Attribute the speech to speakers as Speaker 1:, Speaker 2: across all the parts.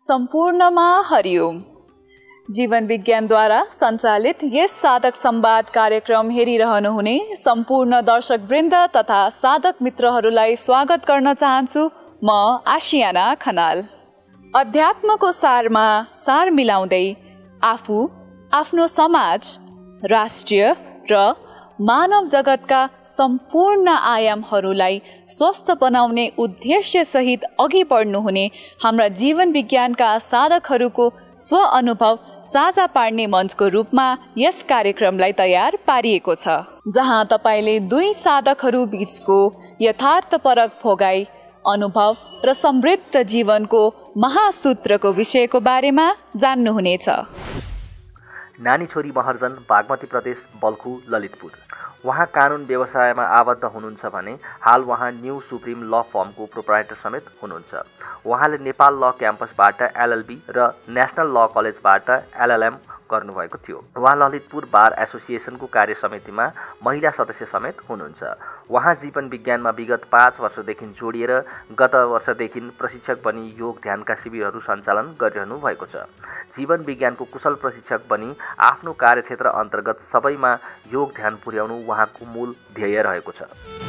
Speaker 1: सम्पूर्णमा हरिओम। जीवन विज्ञानद्वारा सञ्चालित यस साधक संवाद कार्यक्रम हेरिरहनुहुने सम्पूर्ण दर्शकवृन्द तथा साधक मित्रहरूलाई स्वागत गर्न चाहन्छु। म आशियाना खनाल। अध्यात्मको सारमा सार मिलाउँदै आफू, आफ्नो समाज, राष्ट्रिय र मानव जगतका सम्पूर्ण आयामहरूलाई स्वस्थ बनाउने उद्देश्य सहित अघि बढ्नुहुने हाम्रा जीवन विज्ञानका साधकहरूको स्व अनुभव साझा पार्ने मञ्चको रूपमा यस कार्यक्रमलाई तयार पारिएको छ, जहाँ तपाईले दुई साधकहरू बीचको यथार्थपरक भोगाई, अनुभव र समृद्ध जीवनको महासूत्रको विषयको बारेमा जान्नुहुनेछ।
Speaker 2: नानी छोरी महर्जन, बागमती प्रदेश, बल्खु, ललितपुर। उहाँ कानुन व्यवसायमा आबद्ध हुनुहुन्छ भने हाल उहाँ न्यू सुप्रिम ल फर्मको प्रोप्राइटर समेत हुनुहुन्छ। उहाँले नेपाल ल क्याम्पसबाट एलएलबी र नेसनल ल कलेजबाट एलएलएम गर्नुभएको थियो। उहाँ ललितपुर बार एसोसिएसनको कार्य समितिमा महिला सदस्य समेत हुनुहुन्छ। उहाँ जीवन विज्ञानमा विगत 5 वर्षदेखि जोडिएर गत वर्षदेखि प्रशिक्षक बनी योग ध्यानका शिविरहरू सञ्चालन गरिरहनु भएको छ। जीवन विज्ञानको कुशल प्रशिक्षक बनी आफ्नो कार्यक्षेत्र अन्तर्गत सबैमा योग ध्यान पुर्याउनु उहाँको मूल ध्येय रहेको छ।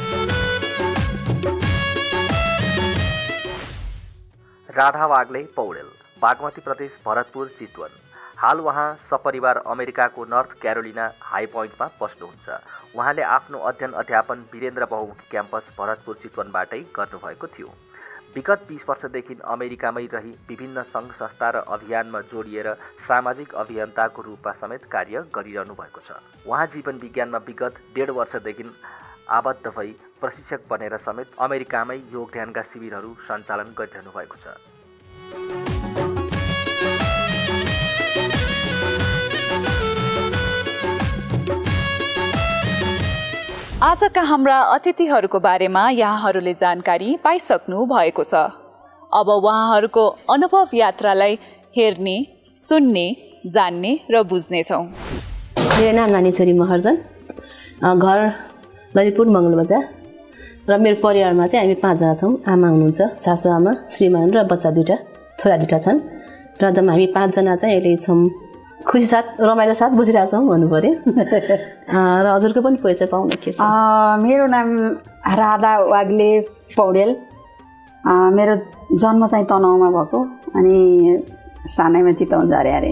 Speaker 2: राधा वाग्ले पौडेल, बागमती प्रदेश, भरतपुर, चितवन। हाल उहाँ सपरिवार अमेरिकाको नर्थ क्यारोलिना हाई पोइन्टमा बस्नुहुन्छ। उहाँले आफ्नो अध्ययन अध्यापन वीरेन्द्र बहुमुखी क्याम्पस भरतपुर चितवनबाटै गर्नुभएको थियो। विगत 20 वर्षदेखि अमेरिकामै रही विभिन्न सङ्घ संस्था र अभियानमा जोडिएर सामाजिक अभियन्ताको रूपमा समेत कार्य गरिरहनु भएको छ। उहाँ जीवन विज्ञानमा विगत 1.5 वर्षदेखि आबद्ध भई प्रशिक्षक बनेर समेत अमेरिकामै योग ध्यानका शिविरहरू सञ्चालन गरिरहनु भएको छ।
Speaker 1: आजका हाम्रा अतिथिहरूको बारेमा यहाँहरूले जानकारी पाइसक्नु भएको छ। अब उहाँहरूको अनुभव यात्रालाई हेर्ने, सुन्ने, जान्ने र बुझ्नेछौँ।
Speaker 3: मेरो नाम नानी छोरी महर्जन, घर ललितपुर मङ्गल बजार र मेरो परिवारमा चाहिँ हामी 5 जना छौँ। आमा हुनुहुन्छ, सासू आमा, श्रीमान र बच्चा 2टा, छोरा 2टा छन् र जम्मा हामी 5 जना चाहिँ अहिले छौँ। खुसी साथ, रमाइलो साथ बसिरहेको छौँ भन्नु पर्यो। र हजुरको पनि परिचय पाउन के छ?
Speaker 4: मेरो नाम राधा वाग्ले पौडेल। मेरो जन्म चाहिँ तनहुँमा भएको, अनि सानैमा चितवन झरे अरे।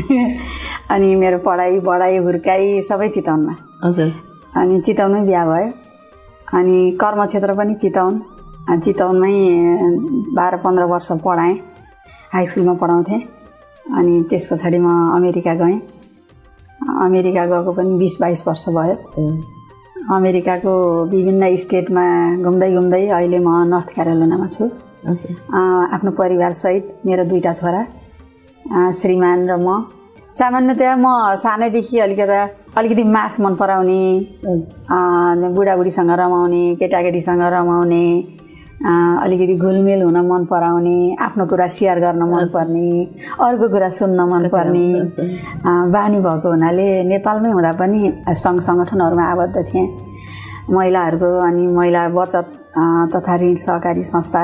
Speaker 4: अनि मेरो पढाइ बढाइ हुर्काइ सबै चितवनमा। हजुर। अनि चितवनमै बिहा भयो। अनि कर्मक्षेत्र पनि चितवन। चितवनमै 12-15 वर्ष पढाएँ, हाई स्कुलमा पढाउँथेँ। अनि त्यस पछाडि म अमेरिका गएँ। अमेरिका गएको पनि 20-22 वर्ष भयो। अमेरिकाको विभिन्न स्टेटमा घुम्दै घुम्दै अहिले म नर्थ क्यारोलिनामा छु। आफ्नो परिवारसहित, मेरो 2टा छोरा, श्रीमान र म। सामान्यतया म सानैदेखि अलिकति मास मन पराउने, बुढाबुढीसँग रमाउने, केटाकेटीसँग रमाउने, अलिकति घुलमेल हुन मन पराउने, आफ्नो कुरा सेयर गर्न मन पर्ने, अरूको कुरा सुन्न मन पर्ने बानी भएको हुनाले नेपालमै हुँदा पनि सङ्घ सङ्गठनहरूमा आबद्ध थिएँ। महिलाहरूको अनि महिला बचत तथा ऋण सहकारी संस्था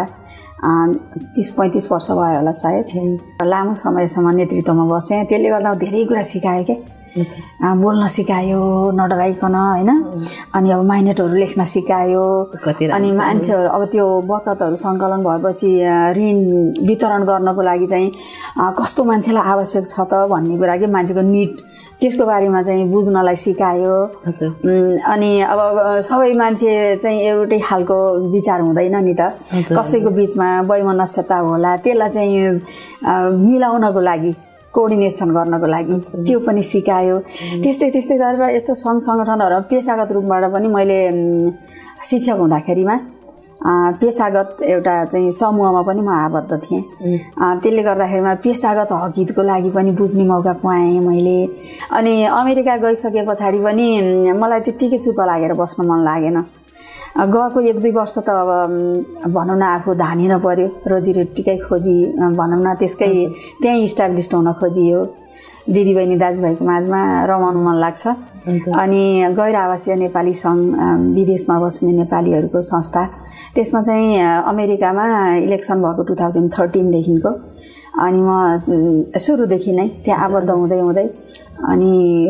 Speaker 4: 30-35 वर्ष भयो होला सायद। लामो समयसम्म नेतृत्वमा बसेँ। त्यसले गर्दा धेरै कुरा सिकायो के, बोल्न सिकायो नडराइकन, होइन। अनि अब माइनेटहरू लेख्न सिकायो। अनि मान्छेहरू अब त्यो बचतहरू सङ्कलन भएपछि ऋण वितरण गर्नको लागि चाहिँ कस्तो मान्छेलाई आवश्यक छ त भन्ने कुरा के, मान्छेको निड, त्यसको बारेमा चाहिँ बुझ्नलाई सिकायो। अनि अब सबै मान्छे चाहिँ एउटै खालको विचार हुँदैन नि त, कसैको बिचमा वैमनस्यता होला, त्यसलाई चाहिँ मिलाउनको लागि, कोअर्डिनेसन गर्नको लागि त्यो पनि सिकायो। त्यस्तै गरेर यस्तो सङ्घ सङ्गठनहरू पेसागत रूपबाट पनि मैले शिक्षक हुँदाखेरिमा पेसागत एउटा चाहिँ समूहमा पनि म आबद्ध थिएँ। त्यसले गर्दाखेरिमा पेसागत हक हितको लागि पनि बुझ्ने मौका पाएँ मैले। अनि अमेरिका गइसके पछाडि पनि मलाई त्यत्तिकै चुप लागेर बस्न मन लागेन। गएको 1-2 वर्ष त अब भनौँ न आफू धानिन पर्यो, रोजीरोटीकै खोजी भनौँ न, त्यसकै त्यहीँ इस्टाब्लिस्ड हुन खोजियो। दिदीबहिनी दाजुभाइको माझमा रमाउनु मन लाग्छ। अनि गैर आवासीय नेपाली सङ्घ, विदेशमा बस्ने नेपालीहरूको संस्था, त्यसमा चाहिँ अमेरिकामा इलेक्सन भएको 2013 देखिको अनि म सुरुदेखि नै त्यहाँ आबद्ध हुँदै हुँदै अनि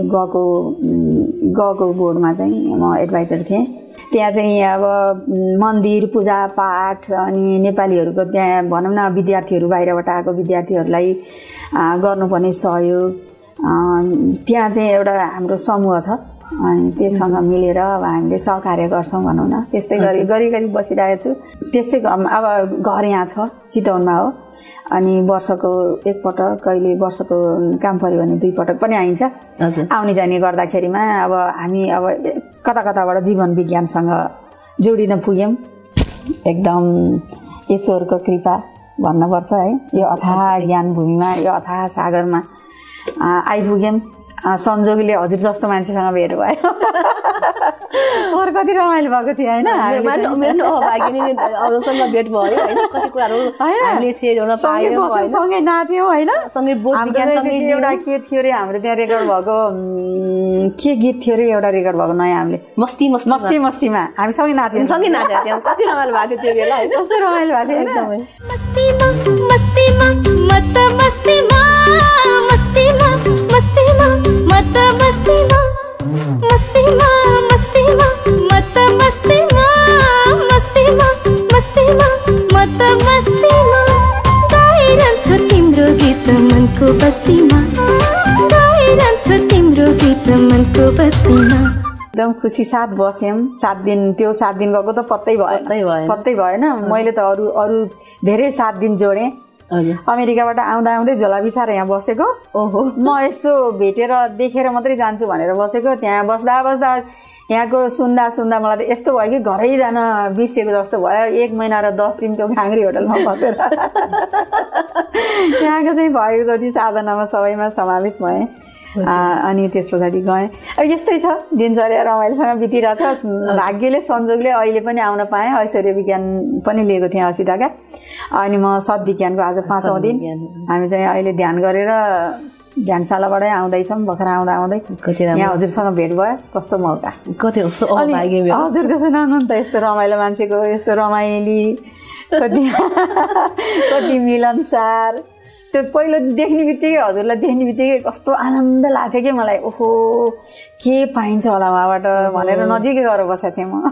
Speaker 4: गएको बोर्डमा चाहिँ म एडभाइजर थिएँ। त्यहाँ चाहिँ अब मन्दिर पूजापाठ अनि नेपालीहरूको त्यहाँ भनौँ न विद्यार्थीहरू बाहिरबाट आएको विद्यार्थीहरूलाई गर्नुपर्ने सहयोग त्यहाँ चाहिँ एउटा हाम्रो समूह छ अनि त्यससँग मिलेर अब हामीले सहकार्य गर्छौँ भनौँ न। त्यस्तै गरी बसिरहेको छु। त्यस्तै अब घर यहाँ छ चितवनमा हो अनि वर्षको एकपटक कहिले वर्षको काम पऱ्यो भने 2 पटक पनि आइन्छ। आउने जाने गर्दाखेरिमा अब हामी अब कताबाट जीवन विज्ञानसँग जोडिन पुग्यौँ। एकदम ईश्वरको कृपा भन्नुपर्छ है। यो अथाह ज्ञान भूमिमा यो अथाह सागरमा आइपुग्यौँ। संजोगले हजुर जस्तो मान्छेसँग भेट भयो। और कति रमाइलो भएको थियो होइन।
Speaker 3: हजुरसँग भेट भयो होइन, कति कुराहरू हामीले सेयर गर्न पायौँ,
Speaker 4: सँगै नाच्यौँ होइन।
Speaker 3: सँगै बोध विज्ञानसँगै
Speaker 4: एउटा के थियो अरे हाम्रो त्यहाँ रेकर्ड भएको के गीत थियो अरे एउटा रेकर्ड भएको नयाँ हामीले मस्तीमा हामी सँगै नाच्यौँ
Speaker 3: थियौँ। कति रमाइलो भएको थियो त्यो बेला होइन।
Speaker 4: कस्तो रमाइलो भएको थियो एकदमै।
Speaker 5: तिम्रो गीत मनको बस्तीमा
Speaker 4: एकदम खुसी साथ बस्यौँ 7 दिन। त्यो 7 दिन गएको त पत्तै भएन। मैले त अरू धेरै 7 दिन जोडेँ। अमेरिकाबाट आउँदै झोला बिसाएर यहाँ बसेको। ओहो म यसो भेटेर देखेर मात्रै जान्छु भनेर बसेको। त्यहाँ बस्दा यहाँको सुन्दा मलाई त यस्तो भयो कि घरै जान बिर्सेको जस्तो भयो। 1 महिना र 10 दिन त्यो घाङ्ग्री होटलमा बसेर यहाँको चाहिँ भएको जति साधनामा सबैमा समावेश भएँ। अनि त्यस पछाडि गएँ। अब यस्तै छ दिनचर्या रमाइलोसँग बितिरहेछ। भाग्यले संजोगले अहिले पनि आउन पाएँ। ऐश्वर्य विज्ञान पनि लिएको थिएँ अस्तिका। अनि म सत विज्ञानको आज 5औं दिन हामी चाहिँ अहिले ध्यान गरेर ध्यानशालाबाटै आउँदैछौँ। भर्खर आउँदै यहाँ हजुरसँग भेट भयो। कस्तो मौका हजुरको सुनाउनु नि त। यस्तो रमाइलो मान्छेको यस्तो रमाइली कति मिलनसार। त्यो पहिलो देख्ने बित्तिकै हजुरलाई देख्ने बित्तिकै कस्तो आनन्द लाग्थ्यो कि मलाई। ओहो के पाइन्छ होला उहाँबाट भनेर नजिकै गएर बसेको थिएँ म।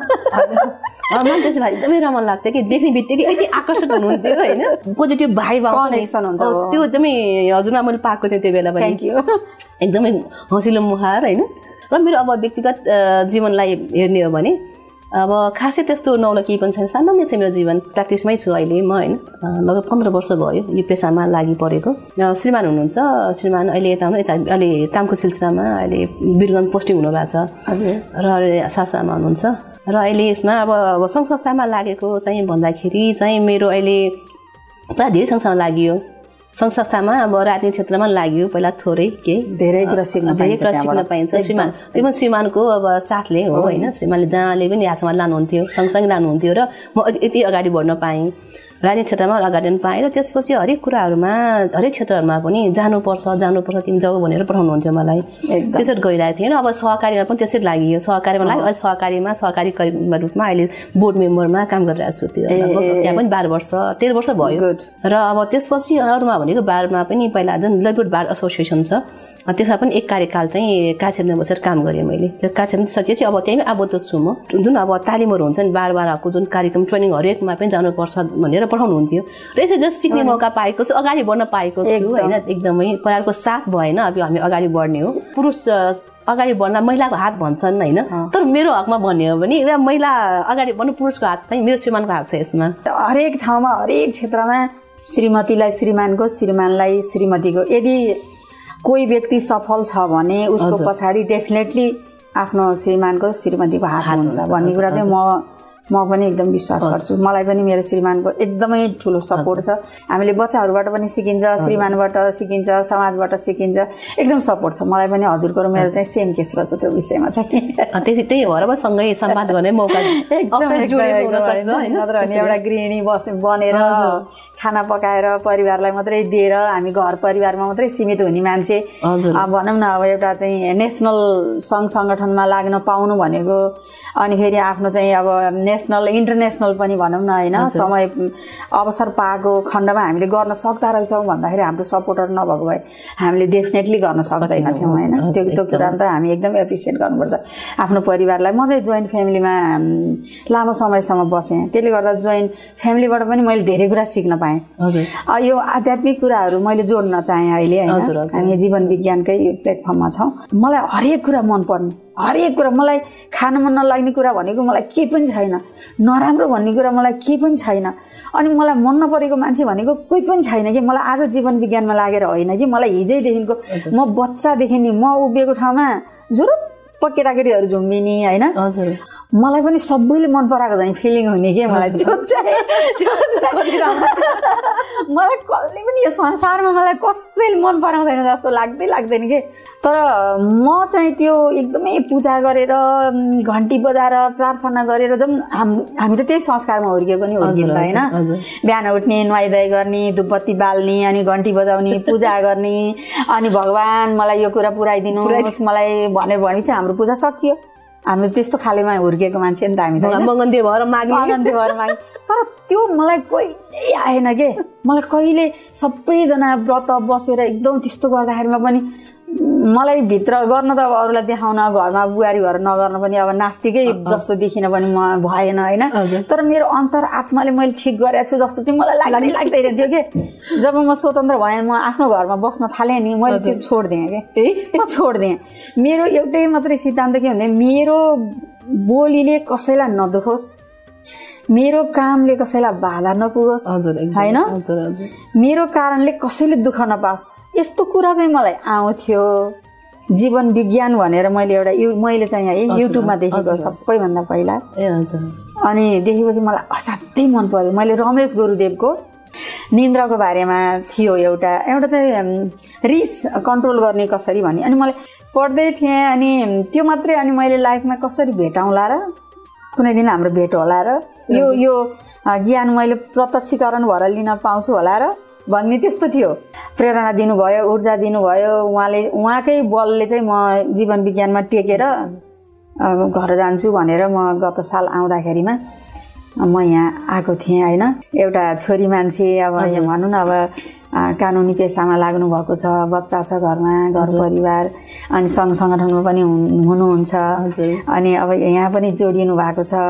Speaker 3: मलाई त्यसो भए एकदमै रमाइलो लाग्थ्यो कि देख्ने बित्तिकै यति आकर्षक हुनुहुन्थ्यो होइन। पोजिटिभ भाइब
Speaker 4: कनेक्सन हुन्छ
Speaker 3: त्यो एकदमै हजुरमा मैले पाएको थिएँ त्यो बेला पनि।
Speaker 4: Thank you.
Speaker 3: एकदमै हँसिलो मुहार होइन। र मेरो अब व्यक्तिगत जीवनलाई हेर्ने हो भने अब खासै त्यस्तो नौलो केही पनि छैन। सामान्य छ मेरो जीवन। प्र्याक्टिसमै छु अहिले म होइन। लगभग 15 वर्ष भयो यो पेसामा लागि परेको। श्रीमान हुनुहुन्छ। श्रीमान अहिले अहिले कामको सिलसिलामा अहिले वीरगञ्ज पोस्टिङ हुनुभएको छ। हजुर। र सासुआमा हुनुहुन्छ। र अहिले यसमा अब सङ्घ संस्थामा लागेको चाहिँ भन्दाखेरि चाहिँ मेरो अहिले पुरा धेरै संस्थामा लागि सङ्घ संस्थामा अब राजनीतिक क्षेत्रमा लाग्यो। पहिला थोरै
Speaker 4: धेरै कुरा सिक्न
Speaker 3: पाइन्छ। श्रीमान त्यो पनि श्रीमानको अब साथले हो होइन। श्रीमानले जहाँले पनि हातमा लानुहुन्थ्यो सँगसँगै लानुहुन्थ्यो र म यति अगाडि बढ्न पाएँ। राजनीतिक क्षेत्रमा अगाडि बढ्न पाएँ र त्यसपछि हरेक कुराहरूमा हरेक क्षेत्रहरूमा पनि जानुपर्छ तिमी जाऊ भनेर पठाउनुहुन्थ्यो मलाई। त्यसरी गइरहेको थिएँ। अब सहकारीमा पनि त्यसरी लागि सहकारीमा लाग्यो। अहिले सहकारी रूपमा अहिले बोर्ड मेम्बरमा काम गरिरहेको छु। त्यो त्यहाँ पनि 12 वर्ष 13 वर्ष भयो। र अब त्यसपछि अरूमा भनेको बारमा पनि पहिला जुन ललितपुर बार एसोसिएसन छ त्यसमा पनि एक कार्यकाल चाहिँ कार्यक्षेत्रमा बसेर काम गरेँ मैले। त्यो कार्यक्षेत्र सकेपछि अब त्यहीँ आबद्ध छु म। जुन अब तालिमहरू हुन्छ नि बारको जुन कार्यक्रम ट्रेनिङ हरेकमा पनि जानुपर्छ भनेर पठाउनुहुन्थ्यो र यसरी जस्ट सिक्ने मौका पाएको छु। अगाडि बढ्न पाएको छु होइन। एकदमै परिवारको साथ भएन अब हामी अगाडि बढ्ने हो। पुरुष अगाडि बढ्न महिलाको हात भन्छन् होइन। तर मेरो हकमा भन्ने हो भने एउटा महिला अगाडि बढ्नु पुरुषको हात चाहिँ मेरो श्रीमानको हात छ यसमा।
Speaker 4: हरेक ठाउँमा हरेक क्षेत्रमा श्रीमतीलाई श्रीमानको श्रीमानलाई श्रीमतीको यदि कोही व्यक्ति सफल छ भने उसको पछाडि डेफिनेटली आफ्नो श्रीमानको श्रीमतीको हात हुन्छ भन्ने कुरा चाहिँ म पनि एकदम विश्वास गर्छु। मलाई पनि मेरो श्रीमानको एकदमै ठुलो सपोर्ट छ। हामीले बच्चाहरूबाट पनि सिकिन्छ, श्रीमानबाट सिकिन्छ, समाजबाट सिकिन्छ। एकदम सपोर्ट छ। मलाई पनि हजुरको र मेरो चाहिँ सेम केस रहेछ त्यो विषयमा चाहिँ।
Speaker 3: त्यही भएर पनि सँगै सम्वाद गर्ने मौका
Speaker 4: नत्र अनि एउटा गृहिणी बनेर खाना पकाएर परिवारलाई मात्रै दिएर हामी घर परिवारमा मात्रै सीमित हुने मान्छे भनौँ न। अब एउटा चाहिँ नेसनल सङ्घ सङ्गठनमा लाग्न पाउनु भनेको अनि फेरि आफ्नो चाहिँ अब नेसनल इन्टरनेसनल पनि भनौँ न होइन समय अवसर पाएको खण्डमा हामीले गर्न सक्दा रहेछौँ भन्दाखेरि हाम्रो सपोर्टर नभएको भए हामीले डेफिनेटली गर्न सक्दैनथ्यौँ होइन त्यो कुरा त हामी एकदम एप्रिसिएट गर्नुपर्छ आफ्नो परिवारलाई। म चाहिँ जोइन्ट फ्यामिलीमा लामो समयसम्म बसेँ, त्यसले गर्दा जोइन्ट फ्यामिलीबाट पनि मैले धेरै कुरा सिक्न पाएँ। यो आध्यात्मिक कुराहरू मैले जोड्न चाहेँ अहिले होइन, हामी जीवन विज्ञानकै प्लेटफर्ममा छौँ। मलाई हरेक कुरा मनपर्ने, हरेक कुरा मलाई खान मन नलाग्ने कुरा भनेको मलाई केही पनि छैन, नराम्रो भन्ने कुरा मलाई केही पनि छैन, अनि मलाई मन नपरेको मान्छे भनेको कोही पनि छैन कि मलाई आज जीवन विज्ञानमा लागेर होइन कि मलाई हिजैदेखिको म बच्चादेखि नि म उभिएको ठाउँमा जुरुप्प केटाकेटीहरू झुम्बिने होइन, मलाई पनि सबैले मन पराएको चाहिँ फिलिङ हुने के मलाई त्यो चाहिँ मलाई कहिले पनि यो संसारमा मलाई कसैले मन पराउँदैन जस्तो लाग्दैन के। तर म चाहिँ त्यो एकदमै पूजा गरेर घन्टी बजाएर प्रार्थना गरेर जब हामी त त्यही संस्कारमा हुर्किएको नि हुर्किन्छ होइन। बिहान उठ्ने, नुहाइधुवाइ गर्ने, धुपबत्ती बाल्ने, अनि घन्टी बजाउने, पूजा गर्ने, अनि भगवान् मलाई यो कुरा पुऱ्याइदिनुहोस् मलाई भनेर भनेपछि हाम्रो पूजा सकियो। हामी त्यस्तो खालेमा हुर्किएको मान्छे नि त हामी त
Speaker 3: मगन्ते भएर मागे।
Speaker 4: तर त्यो मलाई कहिले आएन के, मलाई कहिले सबैजना व्रत बसेर एकदम त्यस्तो गर्दाखेरिमा पनि मलाई भित्र गर्न त अब अरूलाई देखाउन, घरमा बुहारी भएर नगर्न पनि अब नास्तिकै जस्तो देखिन पनि म भएन होइन। तर मेरो अन्तर आत्माले मैले ठिक गरेको छु जस्तो चाहिँ मलाई लाग्दैन थियो कि। जब म स्वतन्त्र भएँ, म आफ्नो घरमा बस्न थालेँ नि, मैले त्यो छोडिदिएँ कि, म छोडिदिएँ। मेरो एउटै मात्रै सिद्धान्त के भन्दा मेरो बोलीले कसैलाई नदुखोस्, मेरो कामले कसैलाई बाधा नपुगोस् होइन, मेरो कारणले कसैले दुःख नपाओस्, यस्तो कुरा चाहिँ मलाई आउँथ्यो। जीवन विज्ञान भनेर मैले चाहिँ है युट्युबमा देखेको सबैभन्दा पहिला, अनि देखेपछि मलाई असाध्यै मन पर्यो। मैले रमेश गुरुदेवको निन्द्राको बारेमा थियो एउटा चाहिँ रिस कन्ट्रोल गर्ने कसरी भन्ने, अनि मैले पढ्दै थिएँ। अनि त्यो मात्रै, अनि मैले लाइफमा कसरी भेटाउँला र कुनै दिन हाम्रो भेट होला र यो ज्ञान मैले प्रत्यक्षीकरण भएर लिन पाउँछु होला र भन्ने त्यस्तो थियो। प्रेरणा दिनुभयो, ऊर्जा दिनुभयो उहाँकै बलले चाहिँ म जीवन विज्ञानमा टेकेर घर जान्छु भनेर म गत साल आउँदाखेरिमा म यहाँ आएको थिएँ होइन। एउटा छोरी मान्छे अब भनौँ न अब कानुनी पेसामा लाग्नु भएको छ, बच्चा छ घरमा, घर परिवार, अनि सङ्घ सङ्गठनमा पनि हुनुहुन्छ, अनि अब यहाँ पनि जोडिनु भएको छ।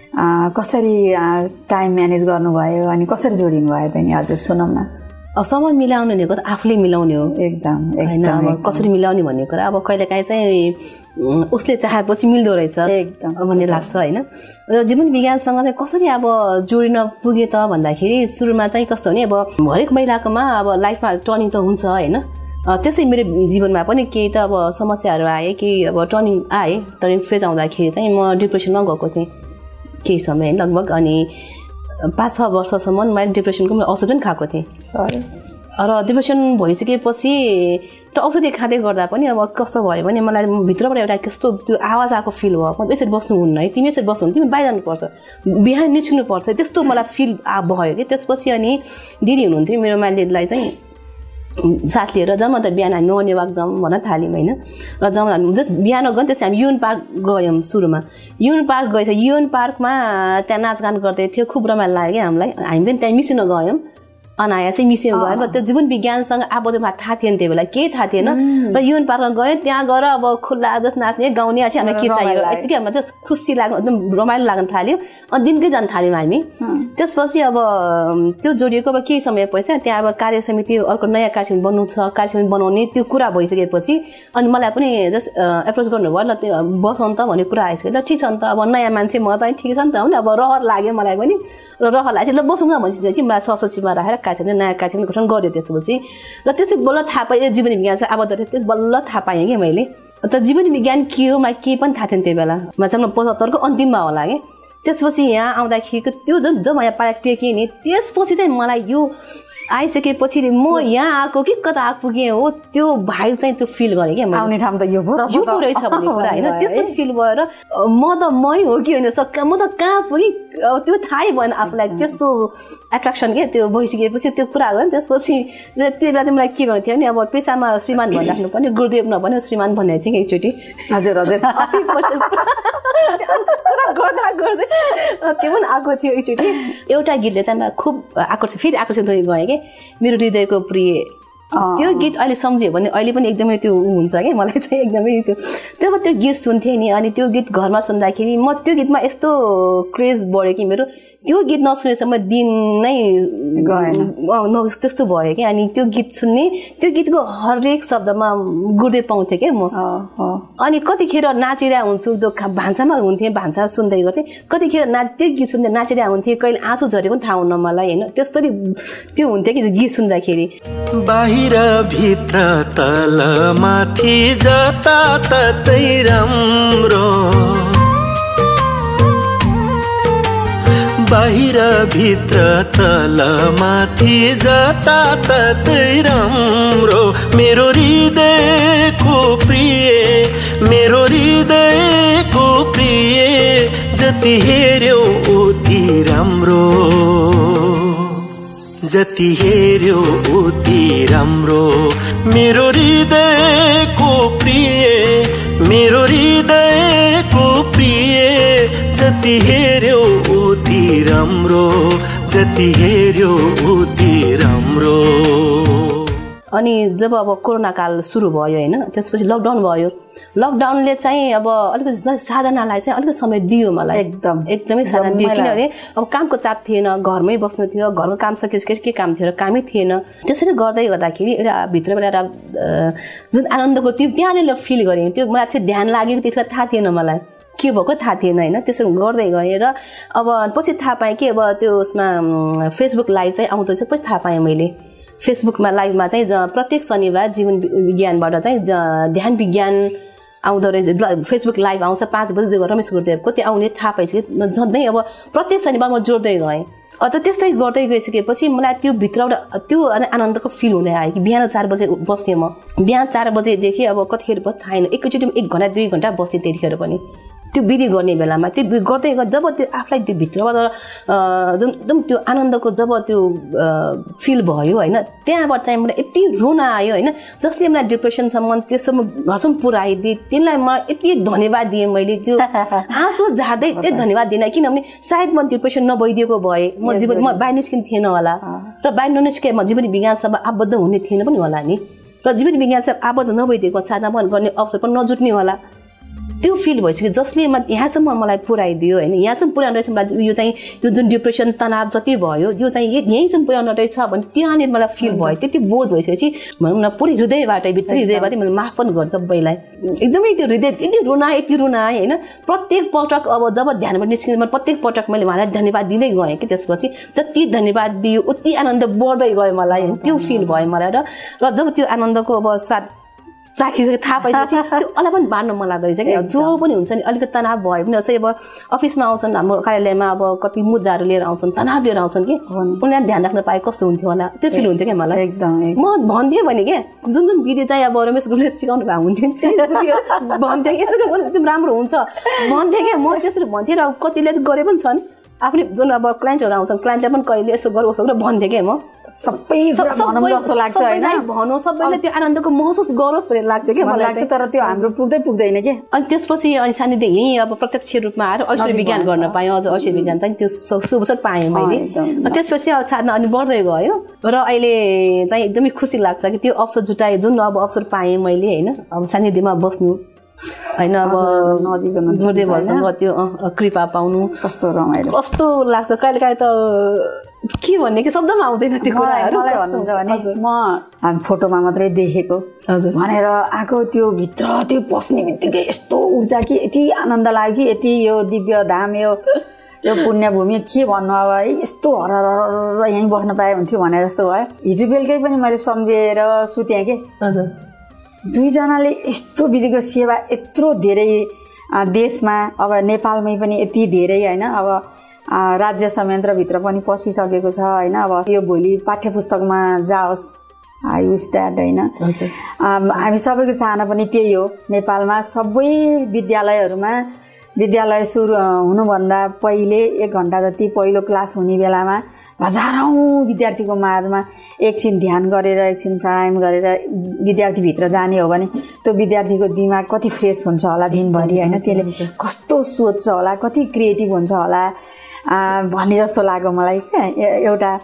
Speaker 4: कसरी टाइम म्यानेज गर्नुभयो अनि कसरी जोडिनु भयो त नि? हजुर सुनौँ न।
Speaker 3: समय मिलाउने भनेको त आफूले मिलाउने हो
Speaker 4: एकदम
Speaker 3: होइन। अब कसरी मिलाउने भन्ने कुरा अब कहिलेकाहीँ चाहिँ उसले चाहेपछि मिल्दो रहेछ एकदम भन्ने लाग्छ होइन। जीवन विज्ञानसँग चाहिँ कसरी अब जोडिन पुगे त भन्दाखेरि सुरुमा चाहिँ कस्तो भने अब हरेक महिलाकोमा अब लाइफमा टर्निङ त हुन्छ होइन। त्यसै मेरो जीवनमा पनि केही त अब समस्याहरू आए, केही अब टर्निङ फेज आउँदाखेरि चाहिँ म डिप्रेसनमा गएको थिएँ केही समय लगभग, अनि 5-6 वर्षसम्म मैले डिप्रेसनको औषध पनि खाएको थिएँ। र डिप्रेसन भइसकेपछि त्यो औषधि खाँदै गर्दा पनि अब कस्तो भयो भने मलाई भित्रबाट एउटा कस्तो त्यो आवाज आएको फिल भयो, म यसरी बस्नु हुन्न है, तिमी यसरी बस्नु, तिमी बाहिर जानुपर्छ, बिहान निस्किनुपर्छ, त्यस्तो मलाई फिल भयो कि। त्यसपछि अनि दिदी हुनुहुन्थ्यो मेरो माइलीलाई चाहिँ साथ लिएर जाउँ त बिहान हामी मर्निङ वाक जाउँ भन्न थाल्यौँ होइन। र जाउँ हामी जस्ट बिहान गयौँ, त्यसपछि हामी युन पार्क गयौँ। सुरुमा युन पार्क गएछ, युन पार्कमा त्यहाँ नाचगान गर्दै थियो, खुब रमाइलो लाग्यो क्या हामीलाई। हामी पनि त्यहाँ मिसिन गयौँ, अनायासै मिसिन गयौँ। र त्यो जीवन विज्ञानसँग आबद्धमा थाहा थिएन, त्यो बेला केही थाहा थिएन। र युन पार्कमा गयौँ, त्यहाँ गएर अब खुल्ला जस्तो नाच्ने गाउने चाहिँ हामीलाई के चाहियो यतिकै हामीलाई चाहिँ खुसी लाग्नु, एकदम रमाइलो लाग्न थाल्यो। अनि दिनकै जान थाल्यौँ हामी। त्यसपछि अब त्यो जोडिएको अब केही समय पछि त्यहाँ अब कार्य समिति, अर्को नयाँ कार्य समिति बन्नु छ, कार्य समिति बनाउने त्यो कुरा भइसकेपछि अनि मलाई पनि जस्ट एप्रोच गर्नुभयो। ल त्यो बसौँ त भन्ने कुरा आइसक्यो। ल ठिक छ नि त, अब नयाँ मान्छे म त ठिक छ नि त, अब रहर लाग्यो मलाई पनि। र रहर लागेपछि ल बसौँ न भनेपछि मलाई ससचिवमा राखेर कार्यक्रम नयाँ कार्यक्रम गठन गर्यो त्यसपछि। र त्यसै बल्ल थाहा पाएँ जीवन विज्ञान चाहिँ आबद्ध थियो, त्यस बल्ल थाहा पाएँ कि मैले। त जीवन विज्ञान के हो मलाई केही पनि थाहा थिएन त्यो बेला, म चाहिँ 75को अन्तिममा होला कि। त्यसपछि यहाँ आउँदाखेरिको त्यो जब म यहाँ पार्क टेकेँ नि, त्यसपछि चाहिँ मलाई यो आइसकेपछि म यहाँ आएको कि कता आइपुगेँ हो त्यो भाइब चाहिँ त्यो फिल गरेँ क्या।
Speaker 4: आउने ठाउँ त यो पो
Speaker 3: रहेछ भन्ने कुरा होइन। त्यसपछि फिल भएर म त मै हो कि होइन, म त कहाँ पुगेँ त्यो थाहै भएन आफूलाई। त्यस्तो एट्र्याक्सन के त्यो भइसकेपछि त्यो कुरा गयो नि। त्यसपछि त्यो बेला चाहिँ मलाई के भएको थियो भने अब पेसामा श्रीमान भनिराख्नु पर्ने, गुरुदेव नभने श्रीमान भनेको थिएँ एकचोटि।
Speaker 4: हजुर हजुर
Speaker 3: त्यो पनि आएको थियो एकचोटि एउटा गीतले चाहिँ मलाई खुब आकर्षित हुँदै गएँ कि मेरो हृदयको प्रिय त्यो गीत अहिले सम्झ्यो भने अहिले पनि एकदमै त्यो हुन्छ क्या मलाई चाहिँ एकदमै त्यो त्यो गीत सुन्थेँ नि अनि त्यो गीत घरमा सुन्दाखेरि म त्यो गीतमा यस्तो क्रेज बढ्यो कि मेरो त्यो गीत नसुनेसम्म दिन नै गएन त्यस्तो भयो कि अनि त्यो गीत सुन्ने त्यो गीतको हरेक शब्दमा गुर्दै पाउँथेँ क्या म अनि कतिखेर नाचिरहेको हुन्छु त्यो भान्सामा हुन्थेँ भान्सा सुन्दै गर्थेँ कतिखेर त्यो गीत सुन्दै नाचिरहेको हुन्थेँ कहिले आँसु झरेको पनि थाहा हुन्न मलाई होइन त्यस्तरी त्यो हुन्थ्यो कि गीत सुन्दाखेरि
Speaker 6: बाहिर भित्र तल माथि जताततै राम्रो बाहिर भित्र तल माथि जताततै राम्रो मेरो हृदयको प्रिय जति हेर्यो उति राम्रो जति हेर्यो उति राम्रो मेरो हृदयको प्रिय जति हेर्यो उति राम्रो जति हेर्यो उति राम्रो
Speaker 3: अनि जब अब कोरोना काल सुरु भयो होइन त्यसपछि लकडाउन भयो लकडाउनले चाहिँ अब अलिकति साधनालाई चाहिँ अलिकति समय दियो मलाई एकदमै साधना दियो किनभने अब कामको चाप थिएन घरमै बस्नु थियो घरको काम सकिसकेपछि के काम थियो र कामै थिएन त्यसरी गर्दै गर्दाखेरि एउटा भित्रबाट एउटा जुन आनन्दको थियो त्यहाँनिर फिल गरेँ त्यो मलाई थियो ध्यान लागेको त्यतिखेर थाहा थिएन मलाई के भएको थाहा थिएन होइन त्यसरी गर्दै गएँ र अब पछि थाहा पाएँ कि अब त्यो उसमा फेसबुक लाइभ चाहिँ आउँदैछ पछि थाहा पाएँ मैले फेसबुकमा लाइभमा चाहिँ प्रत्येक शनिबार जीवन विज्ञानबाट चाहिँ ध्यान विज्ञान आउँदो रहेछ फेसबुक लाइभ आउँछ 5 बजी रमेश गुरुदेवको त्यो आउने थाहा पाइसकेँ झन्डै अब प्रत्येक शनिबार म जोड्दै गएँ त त्यस्तै गर्दै गइसकेपछि मलाई त्यो भित्रबाट त्यो आनन्दको फिल हुँदै आयो कि बिहान 4 बजे बस्थेँ म बिहान 4 बजेदेखि अब कतिखेर पनि थाहा छैन एकैचोटि 1 घन्टा 2 घन्टा बस्थेँ त्यतिखेर पनि त्यो विधि गर्ने बेलामा त्यो गर्दै जब त्यो आफूलाई त्यो भित्रबाट एकदम त्यो आनन्दको जब त्यो फिल भयो होइन त्यहाँबाट चाहिँ मलाई यति रुन आयो होइन जसले मलाई डिप्रेसन छ मन त्यसम्म घरसम्म पुऱ्याइदिए त्यसलाई म यति धन्यवाद दिएँ मैले त्यो आँसु झार्दै यति धन्यवाद दिएँ किनभने सायद म डिप्रेसन नभइदिएको भए म बाहिर निस्किने थिएन होला र बाहिर ननिस्के म जीवन विज्ञानसँग आबद्ध हुने थिएन पनि होला नि र जीवन विज्ञानसँग आबद्ध नभइदिएको साधना गर्ने अवसर पनि नजुट्ने होला त्यो फिल भइसक्यो जसले यहाँसम्म मलाई पुऱ्याइदियो होइन यहाँसम्म पुऱ्याउनु रहेछ मलाई यो चाहिँ यो जुन डिप्रेसन तनाव जति भयो यो चाहिँ यहीँसम्म पुऱ्याउनु रहेछ भने त्यहाँनिर मलाई फिल भयो त्यति बोध भइसकेपछि भनौँ न पुरै हृदयबाटै भित्री हृदयबाटै मैले माफ पनि गर्छु सबैलाई एकदमै त्यो हृदय यति रुनाएँ होइन प्रत्येक पटक अब जब ध्यानबाट निस्किँदा मैले प्रत्येक पटक मैले उहाँलाई धन्यवाद दिँदै गएँ कि त्यसपछि जति धन्यवाद दियो उति आनन्द बढ्दै गयो मलाई त्यो फिल भयो मलाई र जब त्यो आनन्दको अब स्वाद चाखिसके थाहा पाइसकेपछि त्यो अलाई पनि बाँड्न मन लाग्दो रहेछ कि जो पनि हुन्छ नि अलिकति तनाव भयो भने जस्तै अब अफिसमा आउँछन् हाम्रो कार्यालयमा अब कति मुद्दाहरू लिएर आउँछन् तनाव लिएर आउँछन् कि उनीहरूले ध्यान राख्न पाए कस्तो हुन्थ्यो होला त्यो फिल हुन्थ्यो क्या मलाई
Speaker 4: एकदम
Speaker 3: म भन्थेँ भने क्या जुन विधि चाहिँ अब रमेश गुरुले सिकाउनु भएको हुन्थ्यो भन्थेँ यसरी गर्नु एकदम राम्रो हुन्छ भन्थेँ क्या म त्यसरी भन्थेँ र कतिले गरे पनि छन् आफूले जुन अब क्लाइन्टहरू आउँछन् क्लाइन्टलाई पनि कहिले यसो गर उसो भन्थेँ क्या म सबैलाई भनौँ सबैले त्यो आनन्दको महसुस गरोस् भन्ने लाग्थ्यो क्या मलाई
Speaker 4: लाग्छ तर त्यो हाम्रो पुग्दैन के
Speaker 3: अनि त्यसपछि अनि सानिध्य यहीँ अब प्रत्यक्ष रूपमा आएर ऐश्वर्य विज्ञान गर्न पाएँ अझ ऐश्वर्य विज्ञान चाहिँ त्यो सुअवसर पाएँ मैले त्यसपछि अब साधना अनि बढ्दै गयो र अहिले चाहिँ एकदमै खुसी लाग्छ कि त्यो अवसर जुटाएँ जुन अब अवसर पाएँ मैले होइन अब सानिध्यमा बस्नु होइन अब गुरुदेवहरूसँग त्यो कृपा पाउनु
Speaker 4: कस्तो रमाइलो
Speaker 3: कस्तो लाग्छ कहिलेकाहीँ त के भन्ने कि शब्दमा आउँदैन त्यो कुराहरू
Speaker 4: मलाई भन्नुहुन्छ भने म हामी फोटोमा मात्रै देखेको भनेर आएको त्यो भित्र त्यो पस्ने बित्तिकै यस्तो ऊर्जा कि यति आनन्द लाग्यो कि यति यो दिव्य धाम यो पुण्यभूमि के भन्नु अब है यस्तो हरर यहीँ बस्न पाए हुन्थ्यो भने जस्तो भयो हिजो बेलुकै पनि मैले सम्झेर सुतेँ कि
Speaker 3: हजुर
Speaker 4: 2 जनाले यस्तो विधिको सेवा यत्रो धेरै देशमा अब नेपालमै पनि यति धेरै होइन अब राज्य संयन्त्रभित्र पनि पसिसकेको छ होइन अब यो भोलि पाठ्यपुस्तकमा जाओस् आई विश द्याट होइन हामी सबैको चाहना पनि त्यही हो नेपालमा सबै विद्यालयहरूमा विद्यालय सुरु हुनुभन्दा पहिले 1 घन्टा जति पहिलो क्लास हुने बेलामा हजारौँ विद्यार्थीको माझमा एकछिन ध्यान गरेर एकछिन प्राणायाम गरेर विद्यार्थीभित्र जाने हो भने त्यो विद्यार्थीको दिमाग कति फ्रेस हुन्छ होला दिनभरि होइन त्यसले कस्तो सोच्छ होला कति क्रिएटिभ हुन्छ होला भन्ने जस्तो लाग्यो मलाई क्या एउटा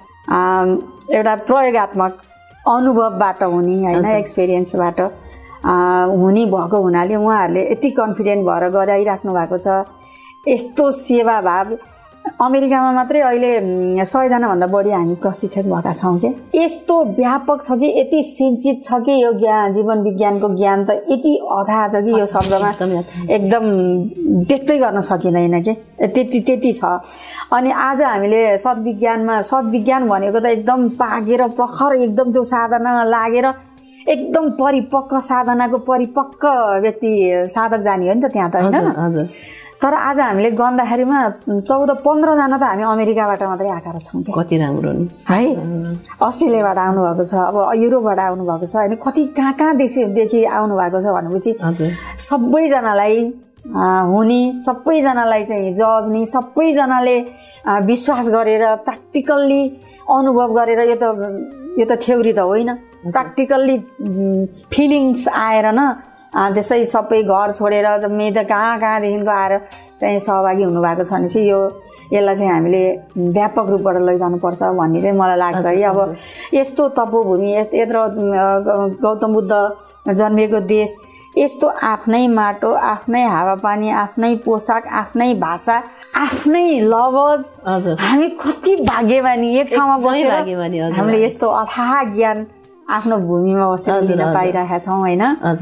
Speaker 4: प्रयोगात्मक अनुभवबाट हुने होइन एक्सपिरियन्सबाट हुने भएको हुनाले उहाँहरूले यति कन्फिडेन्ट भएर गराइराख्नु भएको छ। यस्तो सेवाभाव अमेरिकामा मात्रै अहिले 100जनाभन्दा बढी हामी प्रशिक्षक भएका छौँ कि यस्तो व्यापक छ कि यति सिन्चित छ कि यो ज्ञान जीवन विज्ञानको ज्ञान त यति अथाह छ कि यो शब्दमा एकदम व्यक्तै गर्न सकिँदैन कि त्यति छ। अनि आज हामीले सद्विज्ञान भनेको त एकदम पाकेर प्रखर एकदम त्यो साधनामा लागेर एकदम परिपक्व साधनाको परिपक्व व्यक्ति साधक जाने हो नि त त्यहाँ त होइन। तर आज हामीले गन्दाखेरिमा 14-15 जना त हामी अमेरिकाबाट मात्रै आएका छौँ।
Speaker 3: कति राम्रो नि
Speaker 4: है। अस्ट्रेलियाबाट आउनुभएको छ, अब युरोपबाट आउनुभएको छ होइन, कति कहाँ देशदेखि आउनुभएको छ भनेपछि सबैजनालाई हुने, सबैजनालाई चाहिँ जज्ने, सबैजनाले विश्वास गरेर प्र्याक्टिकल्ली अनुभव गरेर यो त थ्योरी त होइन, प्र्याक्टिकल्ली फिलिङ्स आएर न त्यसै सबै घर छोडेर त कहाँदेखिको आएर चाहिँ सहभागी हुनुभएको छ भने चाहिँ यसलाई चाहिँ हामीले व्यापक रूपबाट लैजानुपर्छ भन्ने चाहिँ मलाई लाग्छ है। अब यस्तो तपोभूमि, यत्रो गौतम बुद्ध जन्मिएको देश, यस्तो आफ्नै माटो, आफ्नै हावापानी, आफ्नै पोसाक, आफ्नै भाषा, आफ्नै लवज, हामी कति भाग्यमानी एक ठाउँमा बसेर हामीले यस्तो अथाह ज्ञान आफ्नो भूमिमा बसेर दिन पाइरहेका छौँ होइन।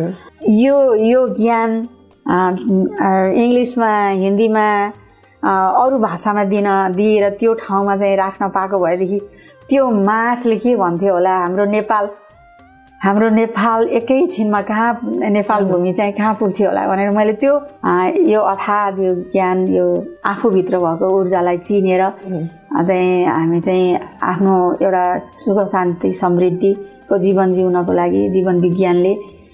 Speaker 4: यो ज्ञान इङ्ग्लिसमा, हिन्दीमा, अरू भाषामा दिएर त्यो ठाउँमा चाहिँ राख्न पाएको भएदेखि त्यो मासले के भन्थ्यो होला, हाम्रो नेपाल एकैछिनमा कहाँ नेपाल भूमि चाहिँ कहाँ पुग्थ्यो होला भनेर मैले त्यो यो अथाह यो ज्ञान, यो आफूभित्र भएको ऊर्जालाई चिनेर चाहिँ हामी चाहिँ आफ्नो एउटा सुख शान्ति समृद्धिको जीवन जिउनको लागि जीवन विज्ञानले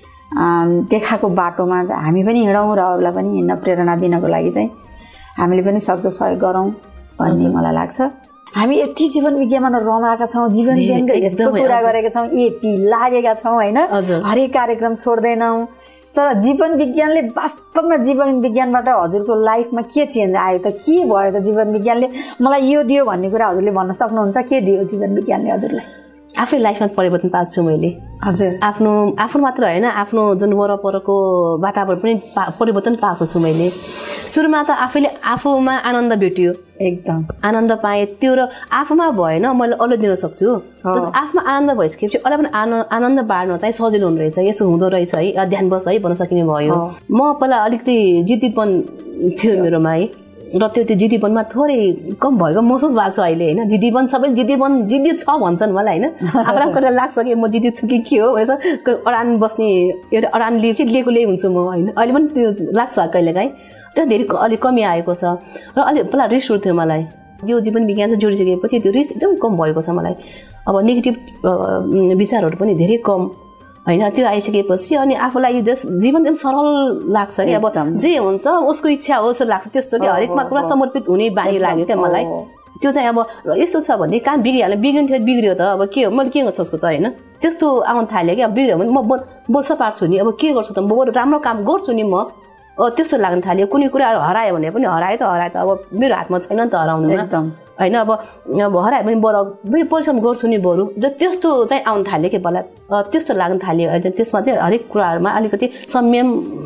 Speaker 4: देखाएको बाटोमा हामी पनि हिँडौँ र अरूलाई पनि हिँड्न प्रेरणा दिनको लागि चाहिँ हामीले पनि सक्दो सहयोग गरौँ भन्ने मलाई लाग्छ। हामी यति जीवन विज्ञानमा रमाएका छौँ, जीवन विज्ञानको यस्तो कुरा गरेका छौँ, यति लागेका छौँ होइन, हरेक कार्यक्रम छोड्दैनौँ। तर जीवन विज्ञानले वास्तवमा जीवन विज्ञानबाट हजुरको लाइफमा के चेन्ज आयो त, के भयो त जीवन विज्ञानले मलाई यो दियो भन्ने कुरा हजुरले भन्न सक्नुहुन्छ? के दियो जीवन विज्ञानले हजुरलाई?
Speaker 3: आफ्नै लाइफमा परिवर्तन पाएको छु मैले।
Speaker 4: हजुर,
Speaker 3: आफ्नो मात्र होइन, आफ्नो जुन वरपरको वातावरण पनि परिवर्तन पाएको छु मैले। सुरुमा त आफूमा आनन्द भेटियो,
Speaker 4: एकदम
Speaker 3: आनन्द पाएँ, त्यो र आफूमा भएन मैले अरू दिन सक्छु। आफूमा आनन्द भइसकेपछि अरू पनि आनन्द बाँड्न चाहिँ सजिलो हुँदो रहेछ, यसो हुँदो रहेछ है, ध्यान बस है भन्न सकिने भयो। म पहिला अलिकति जिद्दीपन थियो मेरोमा है, र त्यो जिद्दीपनमा थोरै कम भएको महसुस भएको छ अहिले होइन। जिद्दीपन सबैले जिद्दी छ भन्छन् मलाई होइन, आफूलाई कहिले लाग्छ कि म जिद्दी छु कि के हो भनेर अडान बस्ने एउटा अडान लिएको हुन्छु म होइन। अहिले पनि त्यो लाग्छ कहिलेकाहीँ, त्यो धेरै अलिक कमी आएको छ। र अलिक पहिला रिस उठ्थ्यो मलाई, यो जीवन विज्ञानसँग जोडिसकेपछि त्यो रिस एकदम कम भएको छ मलाई। अब नेगेटिभ विचारहरू पनि धेरै कम होइन, त्यो आइसकेपछि अनि आफूलाई जीवन एकदम सरल लाग्छ कि अब जे हुन्छ उसको इच्छा हो जस्तो लाग्छ, त्यस्तो कि हरेकमा पुरा समर्पित हुने बानी लाग्यो क्या मलाई। त्यो चाहिँ अब यस्तो छ भने कहाँ बिग्रियो त अब के हो, मैले के गर्छु उसको त होइन, त्यस्तो आउनु थाल्यो कि अब बिग्रियो भने म बोल्छ पार्छु नि, अब के गर्छु त म बरु राम्रो काम गर्छु नि म, त्यस्तो लाग्न थाल्यो। कुनै कुरा हरायो भने पनि हरायो त अब मेरो हातमा छैन नि त हराउनु होइन। अब हरायो भने बरु परिश्रम गर्छु नि बरु, त्यस्तो चाहिँ आउनु थाल्यो कि मलाई, त्यस्तो लाग्न थाल्यो। त्यसमा चाहिँ हरेक कुराहरूमा अलिकति संयम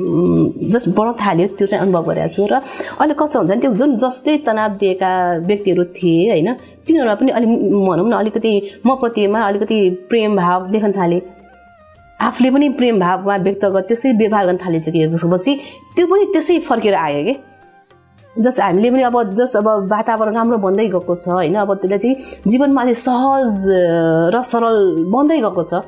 Speaker 3: जस्ट बढ्न थाल्यो, त्यो चाहिँ अनुभव गरेको छु। र अहिले कस्तो हुन्छ भने त्यो जुन जस्तै तनाव दिएका व्यक्तिहरू थिए होइन, तिनीहरूमा पनि अलिक भनौँ न अलिकति म प्रतिमा अलिकति प्रेम भाव देख्न थालेँ, आफूले पनि प्रेम भावमा व्यक्त गर त्यसै व्यवहार गर्न थालिसकेपछि त्यो पनि त्यसै फर्केर आयो कि हामीले पनि अब वातावरण राम्रो बन्दै गएको छ होइन। अब त्यसले चाहिँ जीवनमा अलिक सहज र सरल बन्दै गएको छ।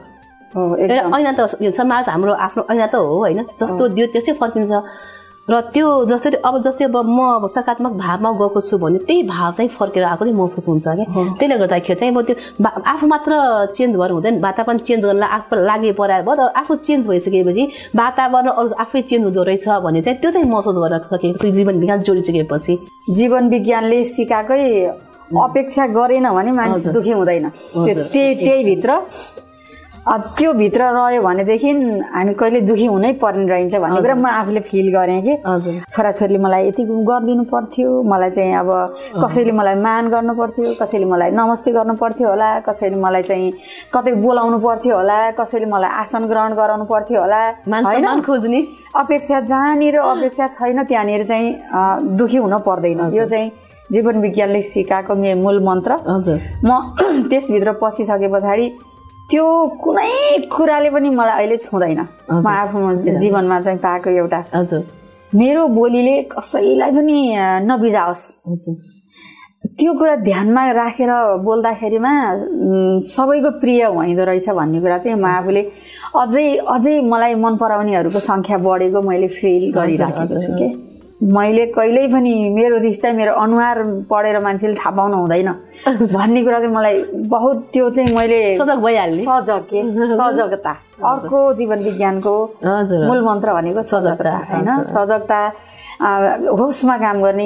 Speaker 3: ऐना त समाज हाम्रो आफ्नो ऐना त हो होइन, जस्तो दियो त्यसै फर्किन्छ। र त्यो जस्तै अब म सकारात्मक भावमा गएको छु भने त्यही भाव चाहिँ फर्केर आएको चाहिँ महसुस हुन्छ क्या। त्यसले गर्दाखेरि चाहिँ अब त्यो आफू मात्र चेन्ज भएर हुँदैन, वातावरण चेन्ज गर्न आफू लागि पराएर भयो, र आफू चेन्ज भइसकेपछि वातावरण अरू आफै चेन्ज हुँदो रहेछ भने चाहिँ त्यो चाहिँ महसुस गरेर सकेको छु जीवन विज्ञान जोडिसकेपछि।
Speaker 4: जीवन विज्ञानले सिकाएकै अपेक्षा गरेन भने मानिस दुखी हुँदैन, त्यही भित्र त्यो भित्र रह्यो भनेदेखि हामी कहिले दुखी हुनै पर्ने रहन्छ भन्ने कुरा म आफूले फिल गरेँ कि छोराछोरीले मलाई यति गरिदिनु पर्थ्यो, मलाई चाहिँ अब कसैले मलाई मान गर्नु पर्थ्यो, कसैले मलाई नमस्ते गर्नु पर्थ्यो होला, कसैले मलाई चाहिँ कतै बोलाउनु पर्थ्यो होला, कसैले मलाई आसन ग्रहण गराउनु पर्थ्यो होला,
Speaker 3: मान खोज्ने
Speaker 4: अपेक्षा जहाँनिर अपेक्षा छैन त्यहाँनिर चाहिँ दुखी हुन पर्दैन। यो चाहिँ जीवन विज्ञानले सिकाएको मूल मन्त्र। म त्यसभित्र पसिसके पछाडि त्यो कुनै कुराले पनि मलाई अहिले छुँदैन। म आफ्नो जीवनमा चाहिँ पाएको एउटा मेरो बोलीले कसैलाई पनि नबिजाओस्, त्यो कुरा ध्यानमा राखेर बोल्दाखेरिमा सबैको प्रिय हुँदो रहेछ भन्ने कुरा चाहिँ म आफूले अझै मलाई मन पराउनेहरूको सङ्ख्या बढेको मैले फिल गरिराखेको छु के। मैले कहिल्यै पनि मेरो रिस चाहिँ मेरो अनुहार पढेर मान्छेले थाहा पाउनु हुँदैन भन्ने कुरा चाहिँ मलाई बहुत त्यो चाहिँ मैले
Speaker 3: सजग भइहाल्ने
Speaker 4: सजगता अर्को जीवन विज्ञानको मूल मन्त्र भनेको सजगता हैन। सजगता होसमा काम गर्ने,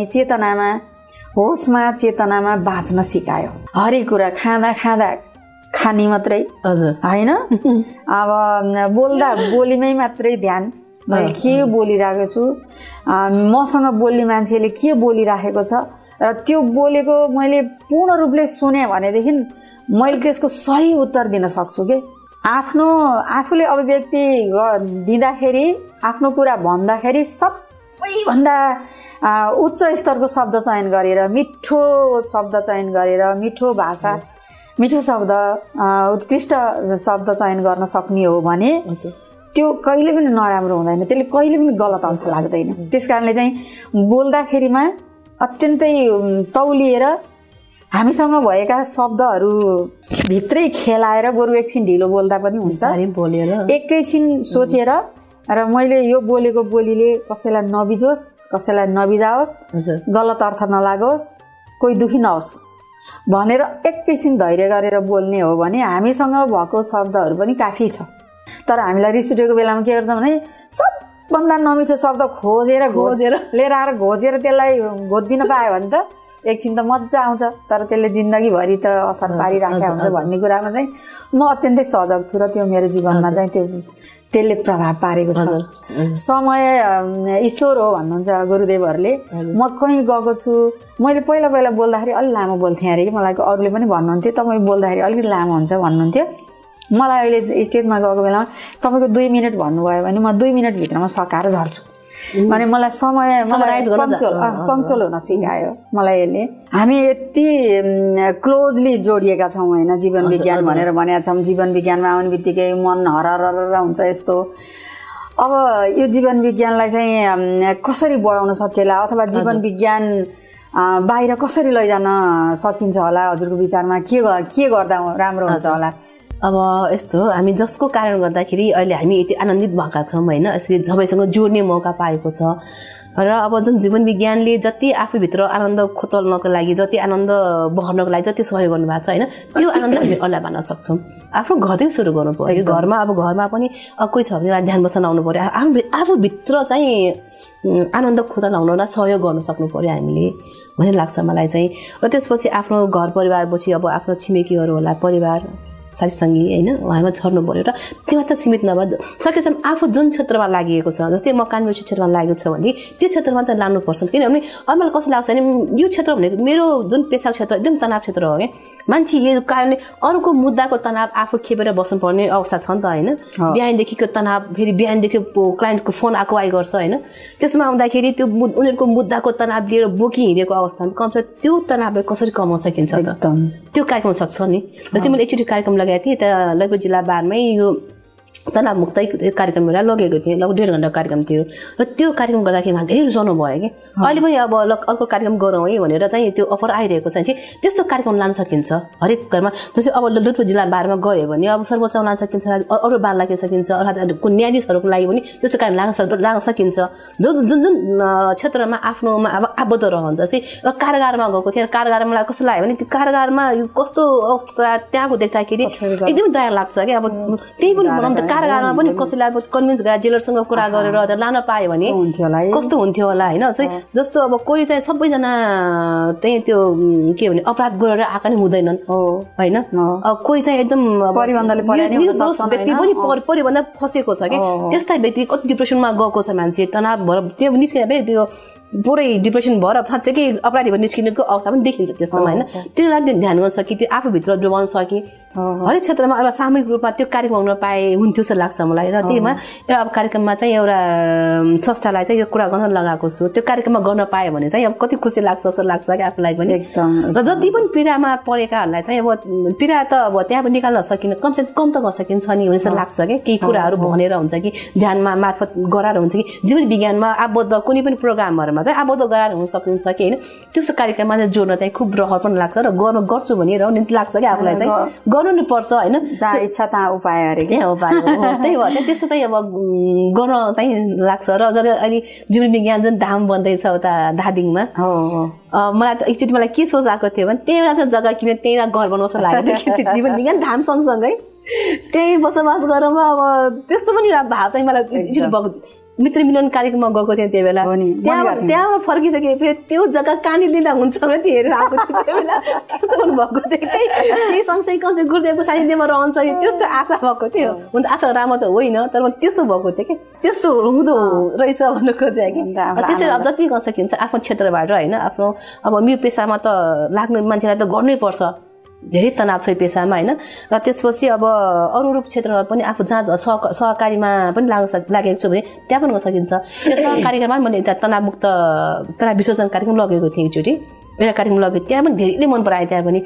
Speaker 4: होसमा चेतनामा बाँच्न सिकायो। हरेक कुरा खाँदा खानी मात्रै हैन, अब बोल्दा बोलीमै मात्रै ध्यान। मैले के बोलिरहेको छु, मसँग बोल्ने मान्छेले के बोलिराखेको छ र त्यो बोलेको मैले पूर्ण रूपले सुने भनेदेखि मैले त्यसको सही उत्तर दिन सक्छु के। आफूले अभिव्यक्ति दिँदाखेरि, आफ्नो कुरा भन्दाखेरि सबैभन्दा उच्च स्तरको शब्द चयन गरेर, मिठो शब्द चयन गरेर, मिठो भाषा, मिठो शब्द, उत्कृष्ट शब्द चयन गर्न सक्ने हो भने त्यो कहिले पनि नराम्रो हुँदैन, त्यसले कहिले पनि गलत अर्थ लाग्दैन। त्यसकारणले चाहिँ बोल्दाखेरिमा अत्यन्तै तौलिएर हामीसँग भएका शब्दहरू भित्रै खेलाएर बरु एकछिन ढिलो बोल्दा पनि हुन्छ, एकैछिन सोचेर र मैले यो बोलेको बोलीले कसैलाई नबिजोस्, कसैलाई नबिजाओस्, गलत अर्थ नलागोस्, कोही दुखी नहोस् भनेर एकैछिन धैर्य गरेर बोल्ने हो भने हामीसँग भएको शब्दहरू पनि काफी छ। तर हामीलाई रिस उठेको बेलामा के गर्छ भने सबभन्दा नमिठो शब्द खोजेर लिएर आएर घोजेर त्यसलाई घोदिन पायो भने त एकछिन त मजा आउँछ, तर त्यसले जिन्दगीभरि त असर पारिराखेको हुन्छ भन्ने कुरामा चाहिँ म अत्यन्तै सजग छु र त्यो मेरो जीवनमा चाहिँ त्यसले प्रभाव पारेको छ। समय ईश्वर हो भन्नुहुन्छ गुरुदेवहरूले। म कहीँ गएको छु, मैले पहिला बोल्दाखेरि अलिक लामो बोल्थेँ अरे कि, मलाई अरूले पनि भन्नुहुन्थ्यो तपाईँ बोल्दाखेरि अलिकति लामो हुन्छ भन्नुहुन्थ्यो। मलाई अहिले स्टेजमा गएको बेलामा तपाईँको 2 मिनट भन्नुभयो भने म 2 मिनटभित्रमा सकाएर झर्छु। माने मलाई पङ्क्चुअल हुन सिकायो मलाई यसले। हामी यति क्लोजली जोडिएका छौँ होइन, जीवन विज्ञान भनेर भनेका छौँ। जीवन विज्ञानमा आउने बित्तिकै मन हरर हुन्छ यस्तो। अब यो जीवन विज्ञानलाई चाहिँ कसरी बढाउन सकिएला अथवा जीवन विज्ञान बाहिर कसरी लैजान सकिन्छ होला हजुरको विचारमा? के गर्दा राम्रो हुन्छ होला?
Speaker 3: अब यस्तो हामी जसको कारण गर्दाखेरि अहिले हामी यति आनन्दित भएका छौँ होइन, यसरी सबैसँग जोड्ने मौका पाएको छ। र अब जुन जीवन विज्ञानले जति आफूभित्र आनन्द खोतल्नको लागि, जति आनन्द बढ्नको लागि जति सहयोग गर्नुभएको छ होइन, त्यो आनन्द हामी अरूलाई बाँड्न सक्छौँ। आफ्नो घरदेखि सुरु गर्नु पर्यो। घरमा पनि कोही छ भने ध्यान बसाउन आउनु पर्यो। आफूभित्र चाहिँ आनन्द खोतल्न सहयोग गर्न सक्नु पर्यो हामीले भन्ने लाग्छ मलाई चाहिँ। र त्यसपछि आफ्नो घर परिवारपछि अब आफ्नो छिमेकीहरू होला, परिवार साथीसँगी होइन, उहाँमा छर्नु पऱ्यो। र त्यो मात्र सीमित नभए सकेसम्म आफू जुन क्षेत्रमा लागेको छ, जस्तै म कानुनी क्षेत्रमा लागेको छ भने त्यो क्षेत्रमा त लानुपर्छ। किनभने अरूलाई कसरी लाग्छ भने यो क्षेत्र भनेको मेरो जुन पेसाको क्षेत्र एकदम तनाव क्षेत्र हो क्या। मान्छे यो कारणले अरूको मुद्दाको तनाव आफू खेपेर बस्नुपर्ने अवस्था छ नि त होइन। बिहानदेखिको तनाव, फेरि बिहानदेखि क्लाइन्टको फोन आएको गर्छ होइन। त्यसमा आउँदाखेरि त्यो उनीहरूको मुद्दाको तनाव लिएर बोकी हिँडेको अवस्थामा कमसे त्यो तनावलाई कसरी कमाउन सकिन्छ त? त्यो कार्यक्रम सक्छ नि। जस्तै मैले एकचोटि कार्यक्रम लगाएको थिएँ, त्यहाँ ललितपुर जिल्ला बारमै यो तनाव मुक्त कार्यक्रम एउटा लगेको थिएँ, लगभग 1.5 घन्टा कार्यक्रम थियो। र त्यो कार्यक्रम गर्दाखेरि मलाई धेरै रुचाउनु भयो कि अहिले पनि अब अर्को कार्यक्रम गरौँ है भनेर चाहिँ त्यो अफर आइरहेको छ। त्यस्तो कार्यक्रम लान सकिन्छ हरेक घरमा। जस्तै अब ललितपुर जिल्ला बारमा गऱ्यो भने अब सर्वोच्चमा लान सकिन्छ, अरू बार लाग्न सकिन्छ, अर्थात् न्यायाधीशहरूको लागि पनि त्यस्तो कार्यक्रम लान सकिन्छ। जुन क्षेत्रमा आफ्नोमा अब आबद्ध रहन्छ। जस्तै कारागारमा गएको थिएँ, कारागारमा मलाई कस्तो लाग्यो भने कारागारमा कस्तो अवस्था त्यहाँको देख्दाखेरि एकदमै दया लाग्छ कि अब त्यही पनि बनाउनु त कारागारमा पनि कसैलाई कन्भिन्स गरेर जेलरसँग कुरा गरेर लान पायो भने कस्तो हुन्थ्यो होला होइन। जस्तो अब कोही चाहिँ सबैजना त्यही त्यो के भने अपराध गरेर आएका नै हुँदैनन् होइन। कोही चाहिँ एकदम निर्दोष व्यक्ति पनि परिबन्ध फसेको छ कि त्यस्ता व्यक्ति कति डिप्रेसनमा गएको छ मान्छे, तनाव भएर त्यो निस्किँदा पनि त्यो पुरै डिप्रेसन भएर साँच्चै अपराधी भएर निस्किनुको अवस्था पनि देखिन्छ त्यस्तोमा होइन। त्यसलाई ध्यान गर्न सकि त्यो आफूभित्र जोगाउन सकि हरेक क्षेत्रमा अब सामूहिक रूपमा त्यो कार्यक्रम हुन पाए हुन्थ्यो जस्तो लाग्छ मलाई। र त्यहीमा एउटा अब कार्यक्रममा चाहिँ एउटा संस्थालाई चाहिँ यो कुरा गर्न लगाएको छु। त्यो कार्यक्रममा गर्न पायो भने चाहिँ अब कति खुसी लाग्छ जस्तो लाग्छ कि आफूलाई पनि। र जति पनि पीडामा परेकाहरूलाई चाहिँ अब पीडा त अब त्यहाँ पनि निकाल्न सकिन्न, कमसेकम कम त गर्न सकिन्छ नि जस्तो लाग्छ कि केही कुराहरू भनेर हुन्छ कि ध्यानमा मार्फत गराएर हुन्छ कि जीवन विज्ञानमा आबद्ध कुनै पनि प्रोग्रामहरूमा चाहिँ आबद्ध गराएर हुन सकिन्छ कि होइन। त्यस्तो कार्यक्रममा चाहिँ जोड्न चाहिँ खुब रहर पनि लाग्छ र गर्छु भनेर लाग्छ कि आफूलाई चाहिँ गर्नु नै पर्छ होइन।
Speaker 4: जहाँ इच्छा तहाँ उपाय अरे
Speaker 3: त्यहाँ उपाय त्यही भएर चाहिँ त्यस्तो चाहिँ अब गर्न चाहिँ लाग्छ। र जब अहिले जीवन विज्ञान जुन धाम बन्दैछ उता धादिङमा मलाई त एकचोटि मलाई के सोच आएको थियो भने त्यही एउटा चाहिँ जग्गा किन त्यही एउटा घर बनाउँछ लागेको थियो जीवन विज्ञान धाम सँगसँगै त्यही बसोबास गरौँ। र अब त्यस्तो पनि एउटा भाव चाहिँ मलाई एकचोटि मित्र मिलन कार्यक्रममा गएको थिएँ त्यो बेला। त्यहाँबाट फर्किसके फेरि त्यो जग्गा कहाँनिर लिँदा हुन्छ भने त्यो हेरेर आएको थियो त्यो बेला। त्यस्तो पनि भएको थियो त्यही सँगसँगै कन्सेप्ट गुरुदेवको सानिध्यमा रहन्छ त्यस्तो आशा भएको थियो। हुन त आशा राम्रो त होइन तर म त्यस्तो भएको थियो कि त्यस्तो हुँदो रहेछ भन्नु खोजेँ कि। त्यसरी अब जति गर्न सकिन्छ आफ्नो क्षेत्रबाट होइन। आफ्नो अब यो पेसामा त लाग्ने मान्छेलाई त गर्नै पर्छ, धेरै तनाव छ पेसामा होइन। र त्यसपछि अब अरू क्षेत्रमा पनि आफू जहाँ सहकारीमा पनि लागेको छु भने त्यहाँ पनि गर्न सकिन्छ। त्यो सहकारीमा मैले त्यहाँ तनाव विसर्जन कार्यक्रम लगेको थिएँ एकचोटि, एउटा कार्यक्रम लगेको त्यहाँ पनि धेरै मन परायो। त्यहाँ पनि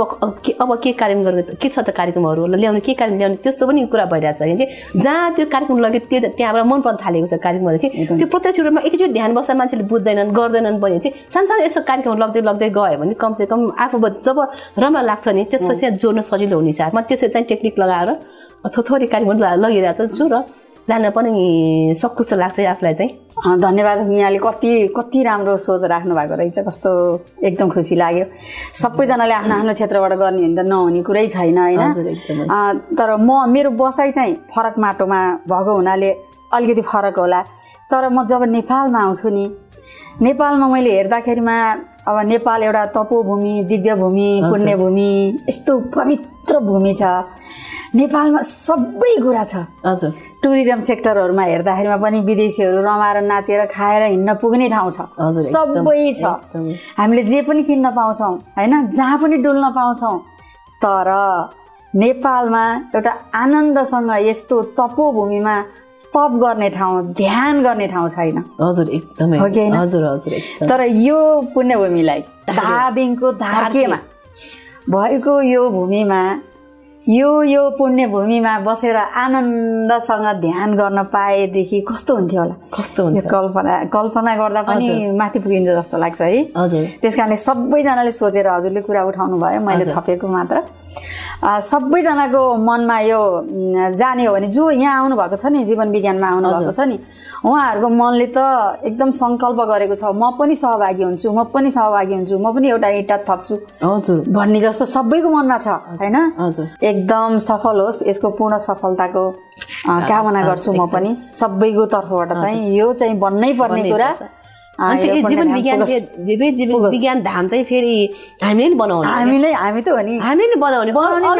Speaker 3: अब के कार्यक्रम गर्ने के छ त कार्यक्रमहरू ल्याउने के कार्यक्रम ल्याउने त्यस्तो पनि कुरा भइरहेको छ चाहिँ जहाँ त्यो कार्यक्रम लगे त्यहाँबाट मन पर्न थालेको छ कार्यक्रमहरू चाहिँ। त्यो प्रत्यक्ष रूपमा एकैचोटि ध्यान बस्दा मान्छेले बुझ्दैनन् गर्दैनन् भने चाहिँ सानो यसो कार्यक्रम लग्दै गयो भने कमसेकम आफू जब राम्रो लाग्छ नि त्यसपछि जोड्न सजिलो हुने हिसाबमा त्यसरी चाहिँ टेक्निक लगाएर थोरै कार्यक्रम लगिरहेको छु र लान पनि सक्छु जस्तो लाग्छ आफूलाई चाहिँ।
Speaker 4: धन्यवाद। यहाँले कति राम्रो सोच राख्नु भएको रहेछ, कस्तो एकदम खुसी लाग्यो। सबैजनाले आफ्नो आफ्नो क्षेत्रबाट गर्ने भने त नहुने कुरै छैन होइन। तर मेरो बसाइ चाहिँ फरक माटोमा भएको हुनाले अलिकति फरक होला। तर म जब नेपालमा आउँछु नि, नेपालमा मैले हेर्दाखेरिमा अब नेपाल एउटा तपोभूमि, दिव्य भूमि, पुण्य भूमि, यस्तो पवित्र भूमि छ। नेपालमा सबै कुरा छ।
Speaker 3: हजुर
Speaker 4: टुरिज्म सेक्टरहरूमा हेर्दाखेरिमा पनि विदेशीहरू रमाएर नाचेर खाएर हिँड्न पुग्ने ठाउँ छ, सबै छ। हामीले जे पनि किन्न पाउँछौँ होइन, जहाँ पनि डुल्न पाउँछौँ। तर नेपालमा एउटा आनन्दसँग यस्तो तपोभूमिमा तप गर्ने ठाउँ, ध्यान गर्ने ठाउँ छैन।
Speaker 3: हजुर एकदमै
Speaker 4: हो कि हैन?
Speaker 3: हजुर हजुर एकदम।
Speaker 4: तर यो पुण्यभूमिलाई धादिङको धार्केमा भएको यो भूमिमा यो पुण्यभूमिमा बसेर आनन्दसँग ध्यान गर्न पाएदेखि कस्तो हुन्थ्यो होला,
Speaker 3: कस्तो हुन्थ्यो
Speaker 4: कल्पना गर्दा पनि माथि पुगिन्छ जस्तो लाग्छ है।
Speaker 3: हजुर
Speaker 4: त्यस कारणले सबैजनाले सोचेर हजुरले कुरा उठाउनु भयो, मैले थपेको मात्र। सबैजनाको मनमा यो जाने हो भने जो यहाँ आउनु भएको छ नि, जीवन विज्ञानमा आउनु भएको छ नि, उहाँहरूको मनले त एकदम सङ्कल्प गरेको छ म पनि सहभागी हुन्छु, म पनि सहभागी हुन्छु, म पनि एउटा इँटा थप्छु
Speaker 3: हजुर भन्ने
Speaker 4: जस्तो सबैको मनमा छ होइन। एकदम सफल होस्, यसको पूर्ण सफलताको कामना गर्छु म पनि सबैको तर्फबाट। चाहिँ यो चाहिँ बन्नै पर्ने कुरा।
Speaker 3: जीवन विज्ञान धाम चाहिँ फेरि हामीले नि बनाउने,
Speaker 4: हामी त हो नि,
Speaker 3: हामीले नि बनाउने,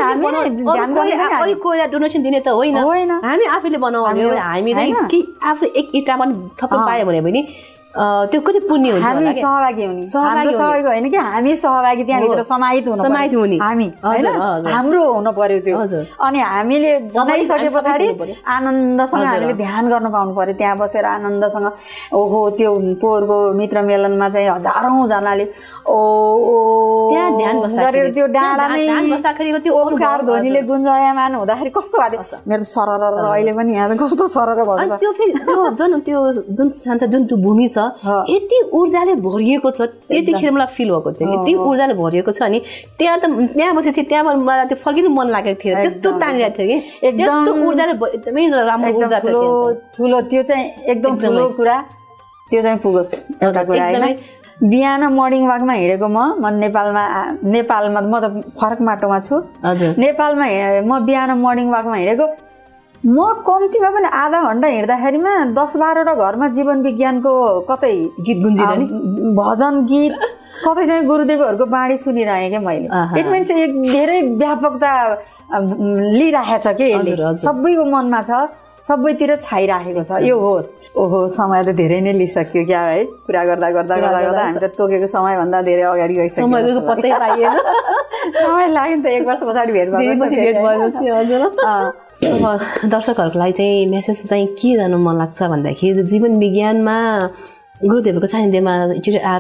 Speaker 3: कोही डोनेसन दिने त होइन, हामी आफैले बनाउने। हामी चाहिँ आफू एक इँटा पनि थप्नु पायो भने त्यो कति पुण्य हुन्छ।
Speaker 4: हामी सहभागी हुने, सहभागी होइन कि हामी सहभागी त्यहाँभित्र समाहित हुने हामी होइन, हाम्रो हुनु पर्यो त्यो। अनि हामीले बनाइसके पछाडि आनन्दसँग हामीले ध्यान गर्न पाउनु पर्यो। त्यहाँ बसेर आनन्दसँग ओहो त्यो पोहोरको मित्र मेलनमा चाहिँ हजारौँ जनाले
Speaker 3: त्यहाँ ध्यान
Speaker 4: गरेर त्यो डाँडामै त्यो ओमकार ध्वनिले गुन्जायमान हुँदाखेरि कस्तो भएको थियो। मेरो त सरर अहिले पनि यहाँ त कस्तो सरर भएको छ।
Speaker 3: जुन स्थान छ, जुन त्यो भूमि छ यति ऊर्जाले भरिएको छ, त्यतिखेर मलाई फिल भएको थियो यति ऊर्जाले भरिएको छ। अनि त्यहाँ बसेपछि त्यहाँबाट मलाई त्यो फर्किनु मन लागेको थियो, त्यस्तो तानिरहेको थियो कि एकदम ऊर्जाले एकदमै राम्रो ऊर्जा
Speaker 4: ठुलो। त्यो चाहिँ एकदम ठुलो कुरा, त्यो चाहिँ पुगोस् एउटा कुरा होइन। बिहान मर्निङ वाकमा हिँडेको म नेपालमा म त फरक माटोमा छु। नेपालमा म बिहान मर्निङ वाकमा हिँडेको म कम्तीमा पनि आधा घन्टा हिँड्दाखेरिमा 10-12 घरमा जीवन विज्ञानको कतै
Speaker 3: गीत गुन्जिरहने
Speaker 4: भजन गीत कतै चाहिँ गुरुदेवहरूको बाणी सुनिरहेँ क्या मैले। इट मिन्स एक धेरै व्यापकता लिइराखेको छ कि यसले सबैको मनमा छ, सबैतिर छाइराखेको छ। यो होस् ओहो समय त धेरै नै लिइसक्यो क्या है, कुरा गर्दा गर्दा गर्दा गर्दा हामी त तोकेको समयभन्दा धेरै अगाडि गइसक्यो।
Speaker 3: समयको पत्तै लागेन,
Speaker 4: समय लाग्यो नि त, 1 वर्ष पछाडि भेट
Speaker 3: भएपछि। हजुर दर्शकहरूको लागि चाहिँ मेसेज चाहिँ के जान्नु मन लाग्छ भन्दाखेरि जीवन विज्ञानमा गुरुदेवको सानिध्यमा एकचोटि आएर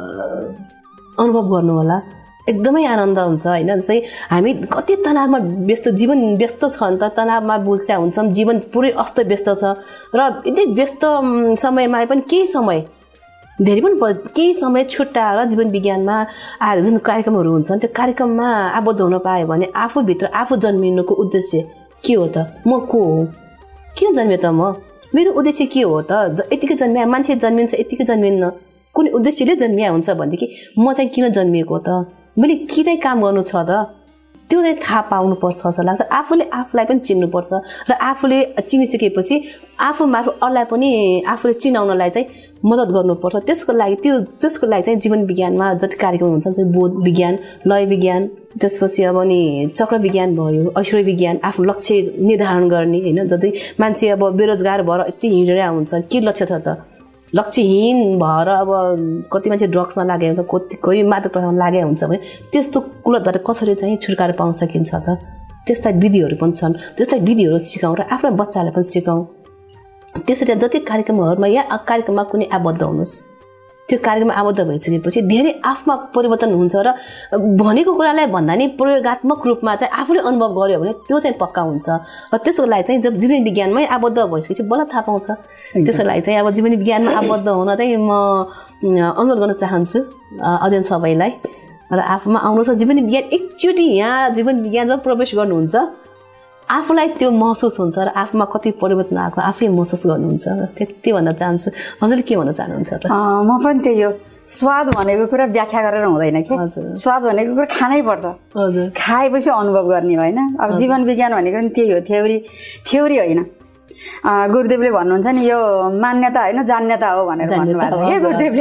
Speaker 3: अनुभव गर्नु होला, एकदमै आनन्द हुन्छ होइन। जस्तै हामी कति तनावमा व्यस्त, जीवन व्यस्त छ नि त, तनावमा बुझ्या हुन्छौँ, जीवन पुरै अस्तव्यस्त छ र यति व्यस्त समयमा पनि केही समय धेरै पनि केही समय छुट्याएर जीवन विज्ञानमा आएर जुन कार्यक्रमहरू हुन्छ त्यो कार्यक्रममा आबद्ध हुन पायो भने आफूभित्र आफू जन्मिनुको उद्देश्य के हो त? म को हो? किन जन्मेँ त म? मेरो उद्देश्य के हो त? यतिकै जन्मिया मान्छे जन्मिन्छ, यतिकै जन्मिन्न, कुनै उद्देश्यले जन्मिया हुन्छ भनेदेखि म चाहिँ किन जन्मिएको त? मैले के चाहिँ काम गर्नु छ त? त्यो चाहिँ थाहा पाउनुपर्छ जस्तो लाग्छ। आफूले आफूलाई पनि चिन्नुपर्छ र आफूले चिनिसकेपछि आफू मार्फत अरूलाई पनि आफूले चिनाउनलाई चाहिँ मद्दत गर्नुपर्छ। त्यसको लागि चाहिँ जीवन विज्ञानमा जति कार्यक्रम हुन्छ चाहिँ बोध विज्ञान, लय विज्ञान, त्यसपछि अब नि चक्र विज्ञान भयो, ऐश्वर्य विज्ञान, आफ्नो लक्ष्य निर्धारण गर्ने होइन। जति मान्छे अब बेरोजगार भएर यति हिँडेर हुन्छ, के लक्ष्य छ त? लक्ष्यहीन भएर अब कति मान्छे ड्रग्समा लागेको हुन्छ, कोही मादक पदार्थमा लागेको हुन्छ भने त्यस्तो कुलतबाट कसरी चाहिँ छुटकारा पाउन सकिन्छ त? त्यस्ता विधिहरू पनि छन्, त्यस्ता विधिहरू सिकाउँ र आफ्नो बच्चालाई पनि सिकाउँ। त्यसरी जति कार्यक्रमहरूमा या कार्यक्रममा कुनै आबद्ध हुनुहोस्, त्यो कार्यक्रममा आबद्ध भइसकेपछि धेरै आफूमा परिवर्तन हुन्छ र भनेको कुरालाई भन्दा नि प्रयोगात्मक रूपमा चाहिँ आफूले अनुभव गर्यो भने त्यो चाहिँ पक्का हुन्छ। र त्यसको लागि चाहिँ जब जीवन विज्ञानमै आबद्ध भइसकेपछि बल्ल थाहा पाउँछ। त्यसको लागि चाहिँ अब जीवन विज्ञानमा आबद्ध हुन चाहिँ म अनुरोध गर्न चाहन्छु अध्ययन सबैलाई र आफूमा आउनुहोस्। जीवन विज्ञान एकचोटि यहाँ जीवन विज्ञानमा प्रवेश गर्नुहुन्छ, आफूलाई त्यो महसुस हुन्छ र आफूमा कति परिवर्तन आएको आफै महसुस गर्नुहुन्छ। त्यति भन्न चाहन्छु। हजुरले के भन्न चाहनुहुन्छ त?
Speaker 4: म पनि त्यही हो, स्वाद भनेको कुरा व्याख्या गरेर हुँदैन कि, स्वाद भनेको कुरा खानै पर्छ।
Speaker 3: हजुर,
Speaker 4: खाएपछि अनुभव गर्ने होइन। अब जीवन विज्ञान भनेको पनि त्यही हो, थ्योरी होइन। गुरुदेवले भन्नुहुन्छ नि यो मान्यता होइन जान्यता हो भनेर भन्नुभएको छ क्या गुरुदेवले।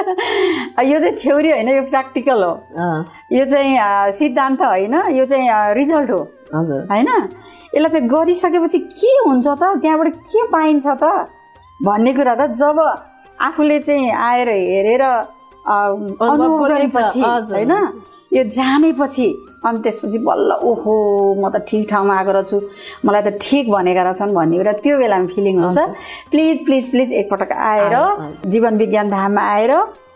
Speaker 4: यो चाहिँ थ्योरी होइन, यो प्र्याक्टिकल हो, यो चाहिँ सिद्धान्त होइन, यो चाहिँ रिजल्ट हो होइन। यसलाई चाहिँ गरिसकेपछि के हुन्छ त, त्यहाँबाट के पाइन्छ त भन्ने कुरा त जब आफूले चाहिँ आएर हेरेर अनुभव गरेपछि होइन, यो जानेपछि अनि त्यसपछि बल्ल ओहो म त ठिक ठाउँमा आएको रहेछु, मलाई त ठिक भनेका रहेछन् भन्ने कुरा त्यो बेलामा फिलिङ हुन्छ। प्लिज प्लिज प्लिज एकपटक आएर जीवन विज्ञान धाममा आएर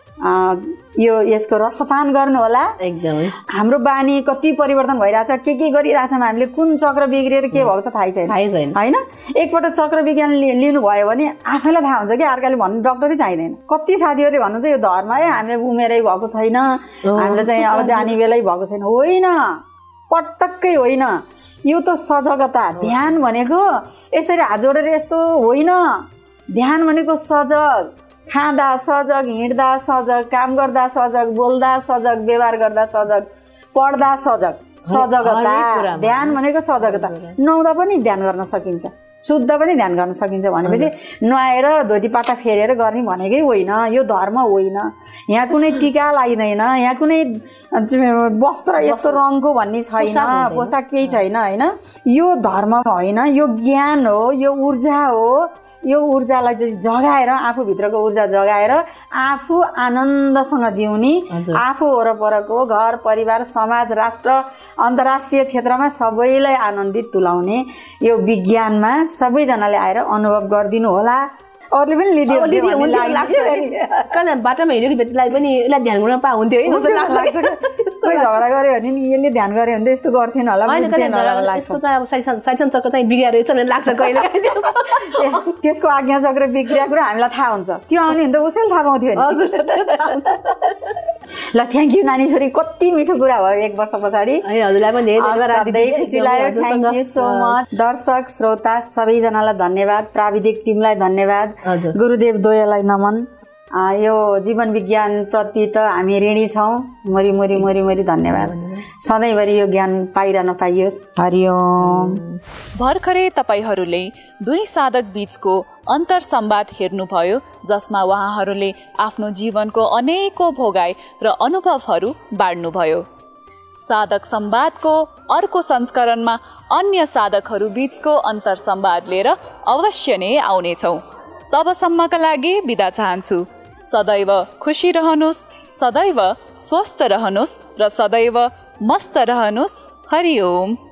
Speaker 4: यो यसको रसपान गर्नु होला।
Speaker 3: एकदमै
Speaker 4: हाम्रो बानी कति परिवर्तन भइरहेछ, के गरिरहेछौँ हामीले, कुन चक्र बिग्रिएर के भएको छ थाहै छैन होइन। एकपल्ट चक्र विज्ञान लिनुभयो भने आफैलाई थाहा हुन्छ कि अर्काले भन्नु डक्टरै चाहिँदैन। कति साथीहरूले भन्नुहुन्छ यो धर्म है हामीले उमेरै भएको छैन, हामीले चाहिँ अब जाने बेलै भएको छैन। होइन, पटक्कै होइन। यो त सजगता। ध्यान भनेको यसरी हात जोडेर यस्तो होइन। ध्यान भनेको सजग, खाँदा सजग, हिँड्दा सजग, काम गर्दा सजग, बोल्दा सजग, व्यवहार गर्दा सजग, पढ्दा सजग, सजगता। ध्यान भनेको सजगता। नुहाउँदा पनि ध्यान गर्न सकिन्छ, शुद्ध पनि ध्यान गर्न सकिन्छ भनेपछि नुहाएर धोती पाटा फेरेर गर्ने भनेकै होइन। यो धर्म होइन। यहाँ कुनै टिका लाग्दैन, यहाँ कुनै वस्त्र यस्तो रङको भन्ने छैन, पोसाक केही छैन होइन। यो धर्म होइन, यो ज्ञान हो, यो ऊर्जा हो। यो ऊर्जालाई चाहिँ जगाएर, आफूभित्रको ऊर्जा जगाएर आफू आनन्दसँग जिउने, आफू वरपरको घर परिवार समाज राष्ट्र अन्तर्राष्ट्रिय क्षेत्रमा सबैलाई आनन्दित तुल्याउने यो विज्ञानमा सबैजनाले आएर अनुभव गरिदिनु होला। अरूले पनि
Speaker 3: कहाँ बाटोमा हिँडेको व्यक्तिलाई पनि यसलाई ध्यान गर्न पा हुन्थ्यो है।
Speaker 4: कोही झगडा गऱ्यो भने नि यसले ध्यान गऱ्यो भने त यस्तो गर्थेन होला,
Speaker 3: यसको चाहिँ अब साइसन चक्र चाहिँ बिग्रिया रहेछ भनेर लाग्छ कहिले।
Speaker 4: त्यसको आज्ञा चक्र बिग्रिया कुरा हामीलाई थाहा हुन्छ, त्यो आउने भने त उसैले थाहा पाउँथ्यो नि। ल थ्याङ्क यू नानी छोरी, कति मिठो कुरा भयो 1 वर्ष पछाडि।
Speaker 3: हजुरलाई पनि धेरै
Speaker 4: खुसी लाग्यो। Thank you so much. दर्शक श्रोता सबैजनालाई धन्यवाद, प्राविधिक टिमलाई धन्यवाद, गुरुदेव द्वयलाई नमन। यो जीवन विज्ञानप्रति त हामी ऋणी छौँ। मरी धन्यवाद। सधैँभरि यो ज्ञान पाइरहन पाइयोस्। हरिओम।
Speaker 1: भर्खरै तपाईहरूले दुई साधक बीचको अन्तर संवाद हेर्नुभयो, जसमा उहाँहरूले आफ्नो जीवनको अनेकौं भोगाई र अनुभवहरू बाँड्नुभयो। साधक संवादको अर्को संस्करणमा अन्य साधकहरू बीचको अन्तर संवाद लिएर अवश्य नै आउनेछौँ। तबसम्मका लागि बिदा चाहन्छु। सदैव खुसी रहनुहोस्, सदैव स्वस्थ रहनुहोस् र सदैव मस्त रहनुहोस्। हरिओम।